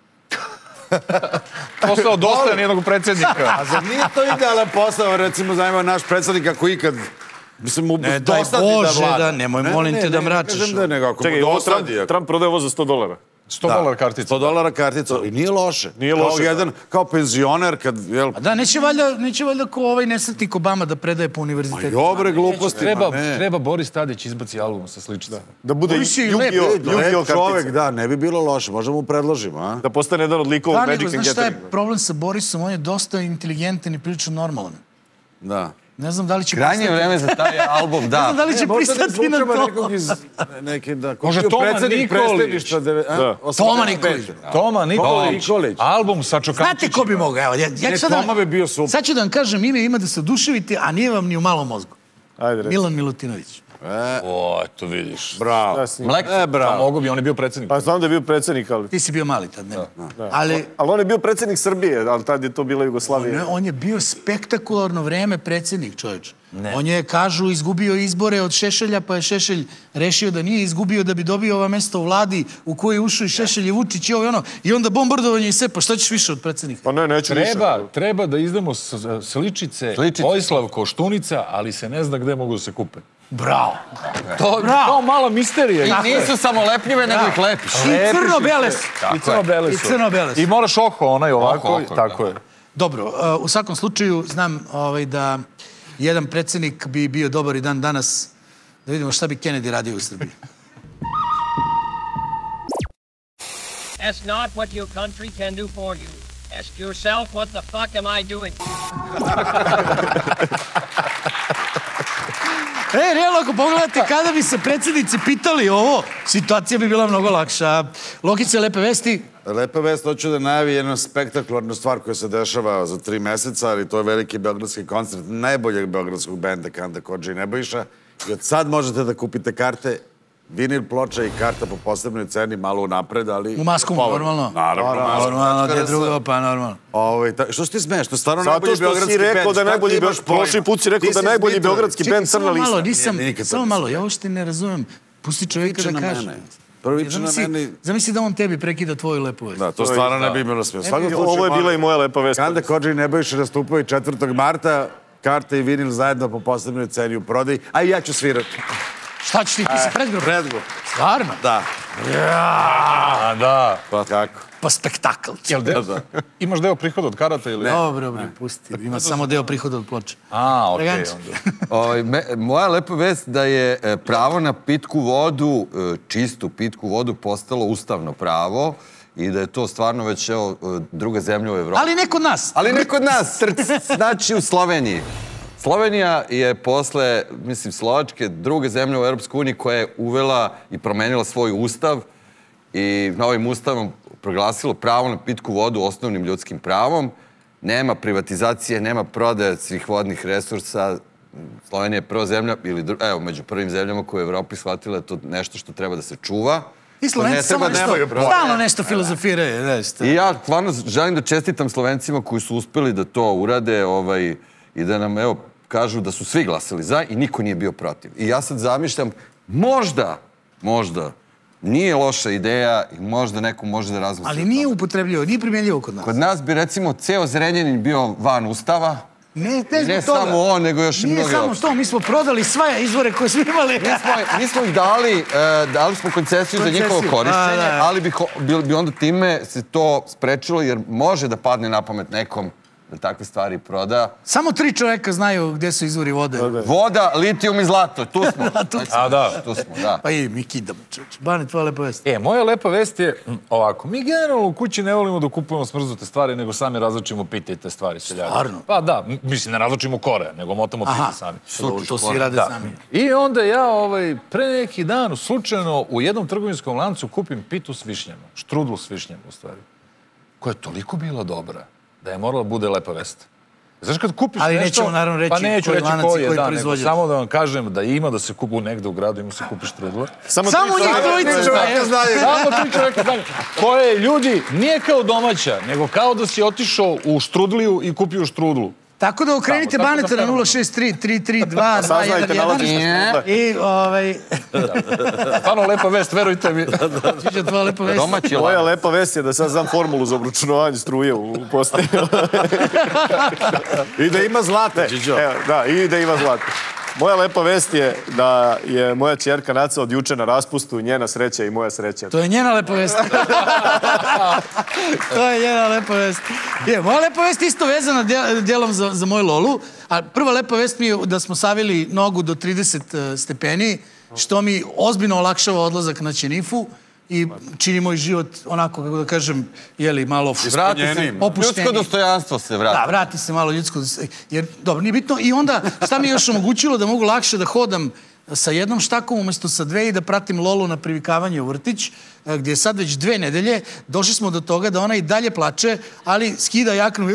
Posao dosta nijednog predsjednika. A zar nije to idealan posao, recimo, zanima naš predsjednik ako ikad mislim, mu ne, daj Bože, da, nemoj, molim te da mračeš. Čekaj, ovo Trump prodaje ovo za sto dolara. sto dolara kartica. sto dolara kartica. I nije loše. Nije loše. Kao jedan, kao penzioner, kad, jel... A da, neće valjda, neće valjda ko ovaj nesretnik Obama da predaje po univerzitetu. Ma dobre gluposti, treba, treba Boris Tadić izbaci album sa sličicom. Da bude Yu-Gi-Oh čovek, da, ne bi bilo loše. Možemo mu predložimo, a? Da postane jedan od likova Magic and Gathering. Znaš šta je problem sa Borisom? On je dosta inteligentan i prilično normalan. Da. Ne znam da li će... Krajnje vreme za taj album, da. Ne znam da li će pristati na to. Može Toma Nikolić. Toma Nikolić. Toma Nikolić. Album sa Čokančićem. Znate ko bi mogao? Evo, ne, Toma bi bio super. Sad ću da vam kažem ime, ima da se oduševite, a nije vam ni u malom mozgu. Milan Milutinović. O, eto vidiš. Bravo. E, bravo. Mogu bi, on je bio predsjednik. Pa znam da je bio predsjednik, ali... Ti si bio mali tad, ne? Ali on je bio predsjednik Srbije, ali tad je to bila Jugoslavija. On je bio spektakularno vreme predsjednik, čovječ. On je, kažu, izgubio izbore od Šešelja, pa je Šešelj rešio da nije izgubio da bi dobio ova mesta u vladi u kojoj je ušao i Šešelj i Vučić i ovo i ono. I onda bombardovanje i sve, pa šta ćeš više od predsjednika? Pa ne, neću više. Treba da izdamo sličice Vojislav Koštunica, ali se ne zna gde mogu da se kupe. Bravo. To je kao mala misterija. I nisu samo lepljive, nego ih lepiš. I crno-bele su. I crno-bele su. I crno-bele su. I moraš oko, onaj ovako. Tako je. Dobro, u svakom slučaju znam da jedan predsjednik bi bio dobar i dan danas. Da vidimo šta bi Kennedy radio u Srbiji. Ask not what your country can do for you. Ask yourself, what the fuck am I doing? E, realno, ako pogledate, kada bi se predsjednici pitali ovo, situacija bi bila mnogo lakša. Lokice, lepe vesti? Lepe vesti, hoću da najavi jednu spektakularnu stvar koja se dešava za tri meseca, ali to je veliki beogradski koncert najboljeg beogradskog benda Kanda Kodža i Nebojša. I od sad možete da kupite karte, vinil ploča i karta po posebnoj ceni, malo unapred, ali... U maskom, normalno. Naravno, normalno, te drugo, pa normalno. Što si ti smeš? To je stvarno najbolji beogradski bend. Zato što si rekao da je najbolji beogradski bend. Prošli put si rekao da je najbolji beogradski bend Crna lista. Samo malo, nisam, samo malo, ja uopšte ne razumem. Pusti čovjeka da kaže. Prviče na meni... Zamisli da on tebi prekida tvoju lepu vest. Da, to stvarno ne bi imalo smije. Ovo je bila i moja lepa vest. Kanda Kodža i Nebojša nastupaju četvrtog marta, karte i vinil zajedno po posebnoj ceni u prodaji, a i ja ću svirati. Šta ćeš ti, ti si predgrob? Predgrob. Stvarno? Da. A, da. Pa kako? Pa spektakl. Imaš deo prihoda od karata ili? Dobro, dobro, pusti. Ima samo deo prihoda od ploče. A, okej. Moja lepa vest da je pravo na pitku vodu, čistu pitku vodu, postalo ustavno pravo i da je to stvarno već druga zemlja u Evropi. Ali ne kod nas. Ali ne kod nas. Znači u Sloveniji. Slovenija je posle, mislim, Slovačke, druga zemlja u Europskoj uniji koja je uvela i promenila svoj ustav i novim ustavom proglasilo pravo na pitku vodu osnovnim ljudskim pravom. Nema privatizacije, nema prodaje svih vodnih resursa. Slovenija je prva zemlja, ili evo, među prvim zemljama koje u Evropi shvatila je to nešto što treba da se čuva. I Slovenci samo nešto, stalno nešto filozofiraju. I ja stvarno želim da čestitam Slovencima koji su uspeli da to urade i da nam, evo, kažu da su svi glasali za i niko nije bio protiv. I ja sad zamišljam, možda, možda, nije loša ideja i možda neko može da razmisli. Ali nije upotrebljivo, nije primjenljivo kod nas. Kod nas bi, recimo, ceo Zrenjanin bio van ustava. Ne, ne samo on, nego još i mnogi opštine. Nije samo to, mi smo prodali sve izvore koje smo imali. Mi smo ih dali, dali smo koncesiju za njihovo korišćenje, ali bi onda time se to sprečilo, jer može da padne na pamet nekom da takve stvari proda. Samo tri čoveka znaju gde su izvori vode. Voda, litijum i zlato, tu smo. A da. Tu smo, da. Pa i mi kidamo, čovječ. Bane, tvoja lepa vest. E, moja lepa vest je ovako. Mi generalno u kući ne volimo da kupujemo smrznute stvari, nego sami razlačimo pite i te stvari seljaka. Stvarno? Pa da, mislim, ne razlačimo kore, nego motamo pite sami. To svi rade sami. I onda ja pre neki dan slučajno u jednom trgovinskom lancu kupim pitu s višnjama. Štrudlu s višnjama, u stvari. Koja je toliko bila dobra da je morala bude lepa vest. Znaš kad kupiš nešto... Ali nećemo naravno reći koji lanac i koji proizvođač. Samo da vam kažem da ima da se kupu negde u gradu, ima se kupi štrudla. Samo njih trojice znaju. Samo tri čoveka znaju. Koje ljudi nije kao domaća, nego kao da si otišao u štrudliju i kupio štrudlu. Tako da okrenite Baneta na nula šest tri tri tri dva dva jedan jedan i ovaj... Stvarno lepa vest, verujte mi. Čiđa tvoja lepa vest. Moja lepa vest je da sad znam formulu za obračunavanje struje u postaji. I da ima zlate. Da, i da ima zlate. Moja lepa vest je da je moja ćerka Naca od juče na raspustu, njena sreća i moja sreća. To je njena lepa vest. To je njena lepa vest. Je, moja lepa vest isto vezana djelom za, za moju Lolu. A prva lepa vest mi je da smo savili nogu do trideset stepeni, što mi ozbiljno olakšava odlazak na Ćenifu i čini moj život onako, kako da kažem, jeli, malo opušteniji. Ljudsko dostojanstvo se vrati. Da, vrati se malo ljudsko dostojanstvo. Jer, dobro, nije bitno. I onda, šta mi je još omogućilo da mogu lakše da hodam sa jednom štakom umjesto sa dve i da pratim Lolu na privikavanje u vrtić, gdje je sad već dve nedelje. Došli smo do toga da ona i dalje plače, ali skida jaknu,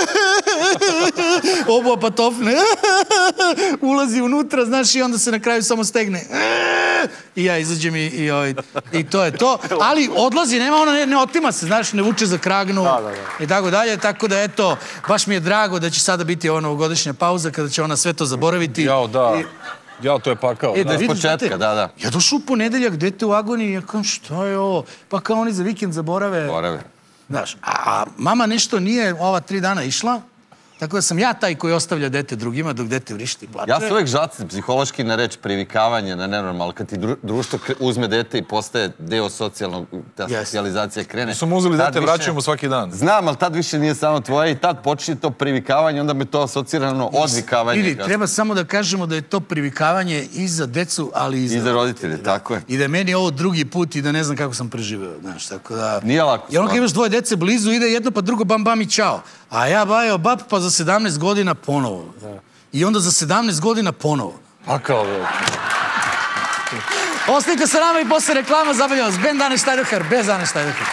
obuva patofne, ulazi unutra, znaš, i onda se na kraju samo stegne. I ja izađem i, i, i to je to. Ali odlazi, nema ona, ne, ne otima se, znaš, ne vuče za kragnu i tako dalje. Tako da, eto, baš mi je drago da će sada biti ova novogodišnja pauza kada će ona sve to zaboraviti. Jao, da. Ja, to je pakao. E, da vidiš, početka, da, da. Ja došao u ponedeljak, dete u agoniji, ja kažem, što je ovo? Pa kao oni za vikend zaborave. Zaborave. Znaš, a mama nešto nije ova tri dana išla, tako da sam ja taj koji ostavlja dete drugima dok dete vrišti i plače. Ja se uvijek žacim psihološki na reč privikavanje, na nenormal. Kad ti društvo uzme dete i postaje deo socijalnog, ta socijalizacija krene. Mi smo uzeli dete, vraćujemo svaki dan. Znam, ali tad više nije samo tvoje i tad počne to privikavanje, onda mi to asocirano odvikavanje. Vidi, treba samo da kažemo da je to privikavanje i za decu, ali i za... I za roditelje, tako je. I da je meni ovo drugi put i da ne znam kako sam preživeo, znaš, tako da... Nije lako. I ono kad imaš dvoje dece blizu, ide jedno pa drugo, bam, bam i čao. A ja bajao bab pa za sedamnaest godina ponovo. I onda za sedamnaest godina ponovo. A kao da... Ostanite sa nama i posle reklama, zabavljamo vas. Ben Dane Štajdohar, bez Dane Štajdohar.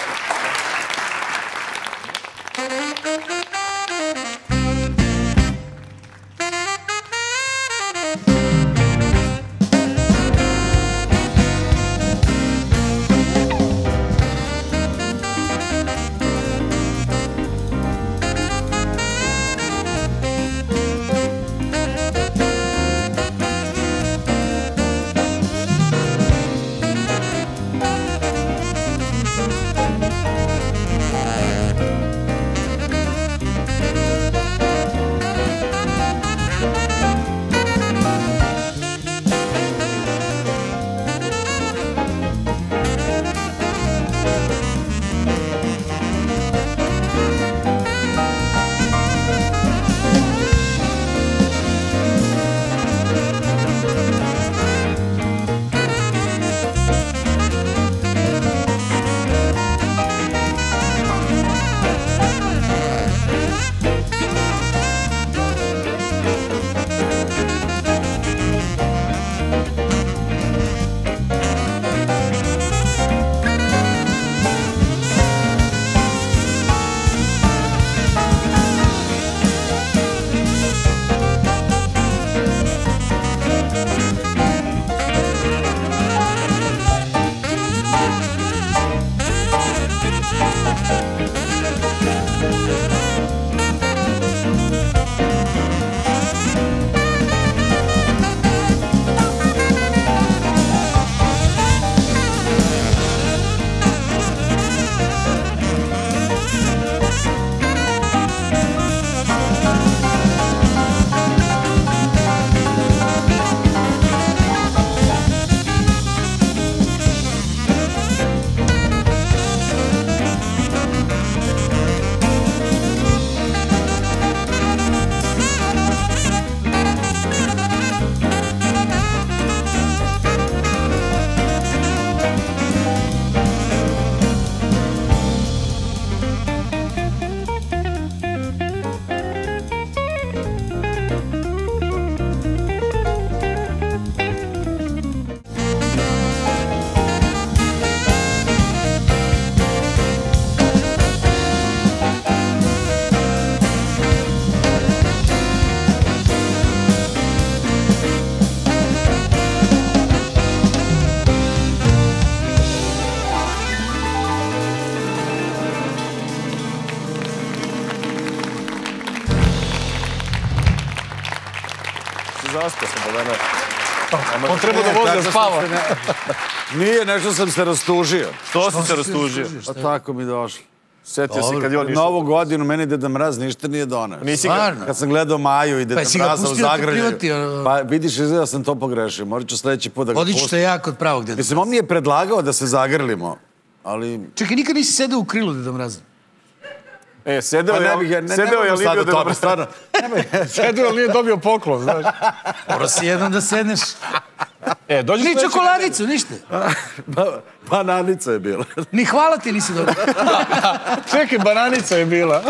zaspao sam da ne... On treba da vozi da spava. Nije, nešto sam se rastužio. Što si se rastužio? Pa tako mi došlo. Sjetio si kad je on išao. Novu godinu meni Deda Mraz ništa nije doneo. Nisi ga... Kad sam gledao Maju i Deda Mraza u Zagrlju. Pa vidiš, izgleda sam to pogrešio. Morat ću sledeći put da ga pustim. Vodit ću te ja kod pravog Deda Mraza. Mislim, on mi je predlagao da se zagrlimo, ali... Čekaj, nikad nisi sedeo u krilu Deda Mraza? E, sedeo je... Sedeo je Livio Deda Mraza. Sedeo, ali nije dobio poklon, znaš. Moro si jednom da sedneš. E, dođi ni čokoladicu, ništa. Bananica je bila. Ni hvala ti nisi dobio. Čekaj, bananica je bila.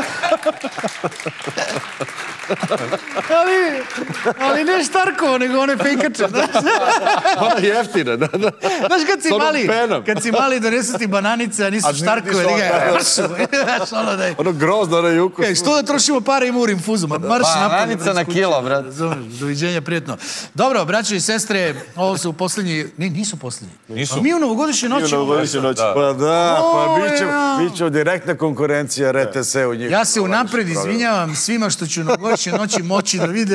ali, ali ne Štarkovo, nego one fejkače. Ona jeftina, da, da. Znaš, kad si mali, kad si mali donesu ti bananice, a nisu Štarkove, diga, maršu. Ono grozno, ono juko. Što da trošimo pare, ima u rinfuzu, marš napolje. Bananica na kilo, brat. Doviđenja, prijetno. Dobro, braćo i sestre, ovo su poslednji, ne, nisu poslednji. Nisu. Mi u novogodišnjoj noći. Mi u novogodišnjoj noći. Pa da, pa bit će direktna konkurencija R T S u njih. Ja se unapred izvinjavam svima što ću u novogodišnjoj noći moći da vide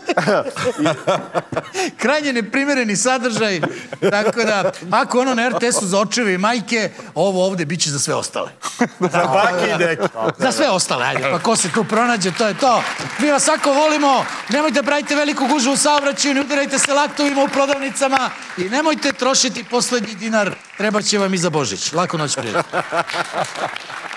krajnje neprimereni sadržaj. Tako da, ako ono na R T S-u za očeve i majke, ovo ovde bit će za sve ostale. Za baki i deke. Za sve ostale, ajde, pa ko se tu pronađe, to je to. Mi vas svako volimo, nemojte pravite veliku gužu u saobraćaju, ne udarajte se laktovima u prodavnicama i nemojte trošiti poslednji dinar, treba će vam i za Božić. Laku noć, prijatelji.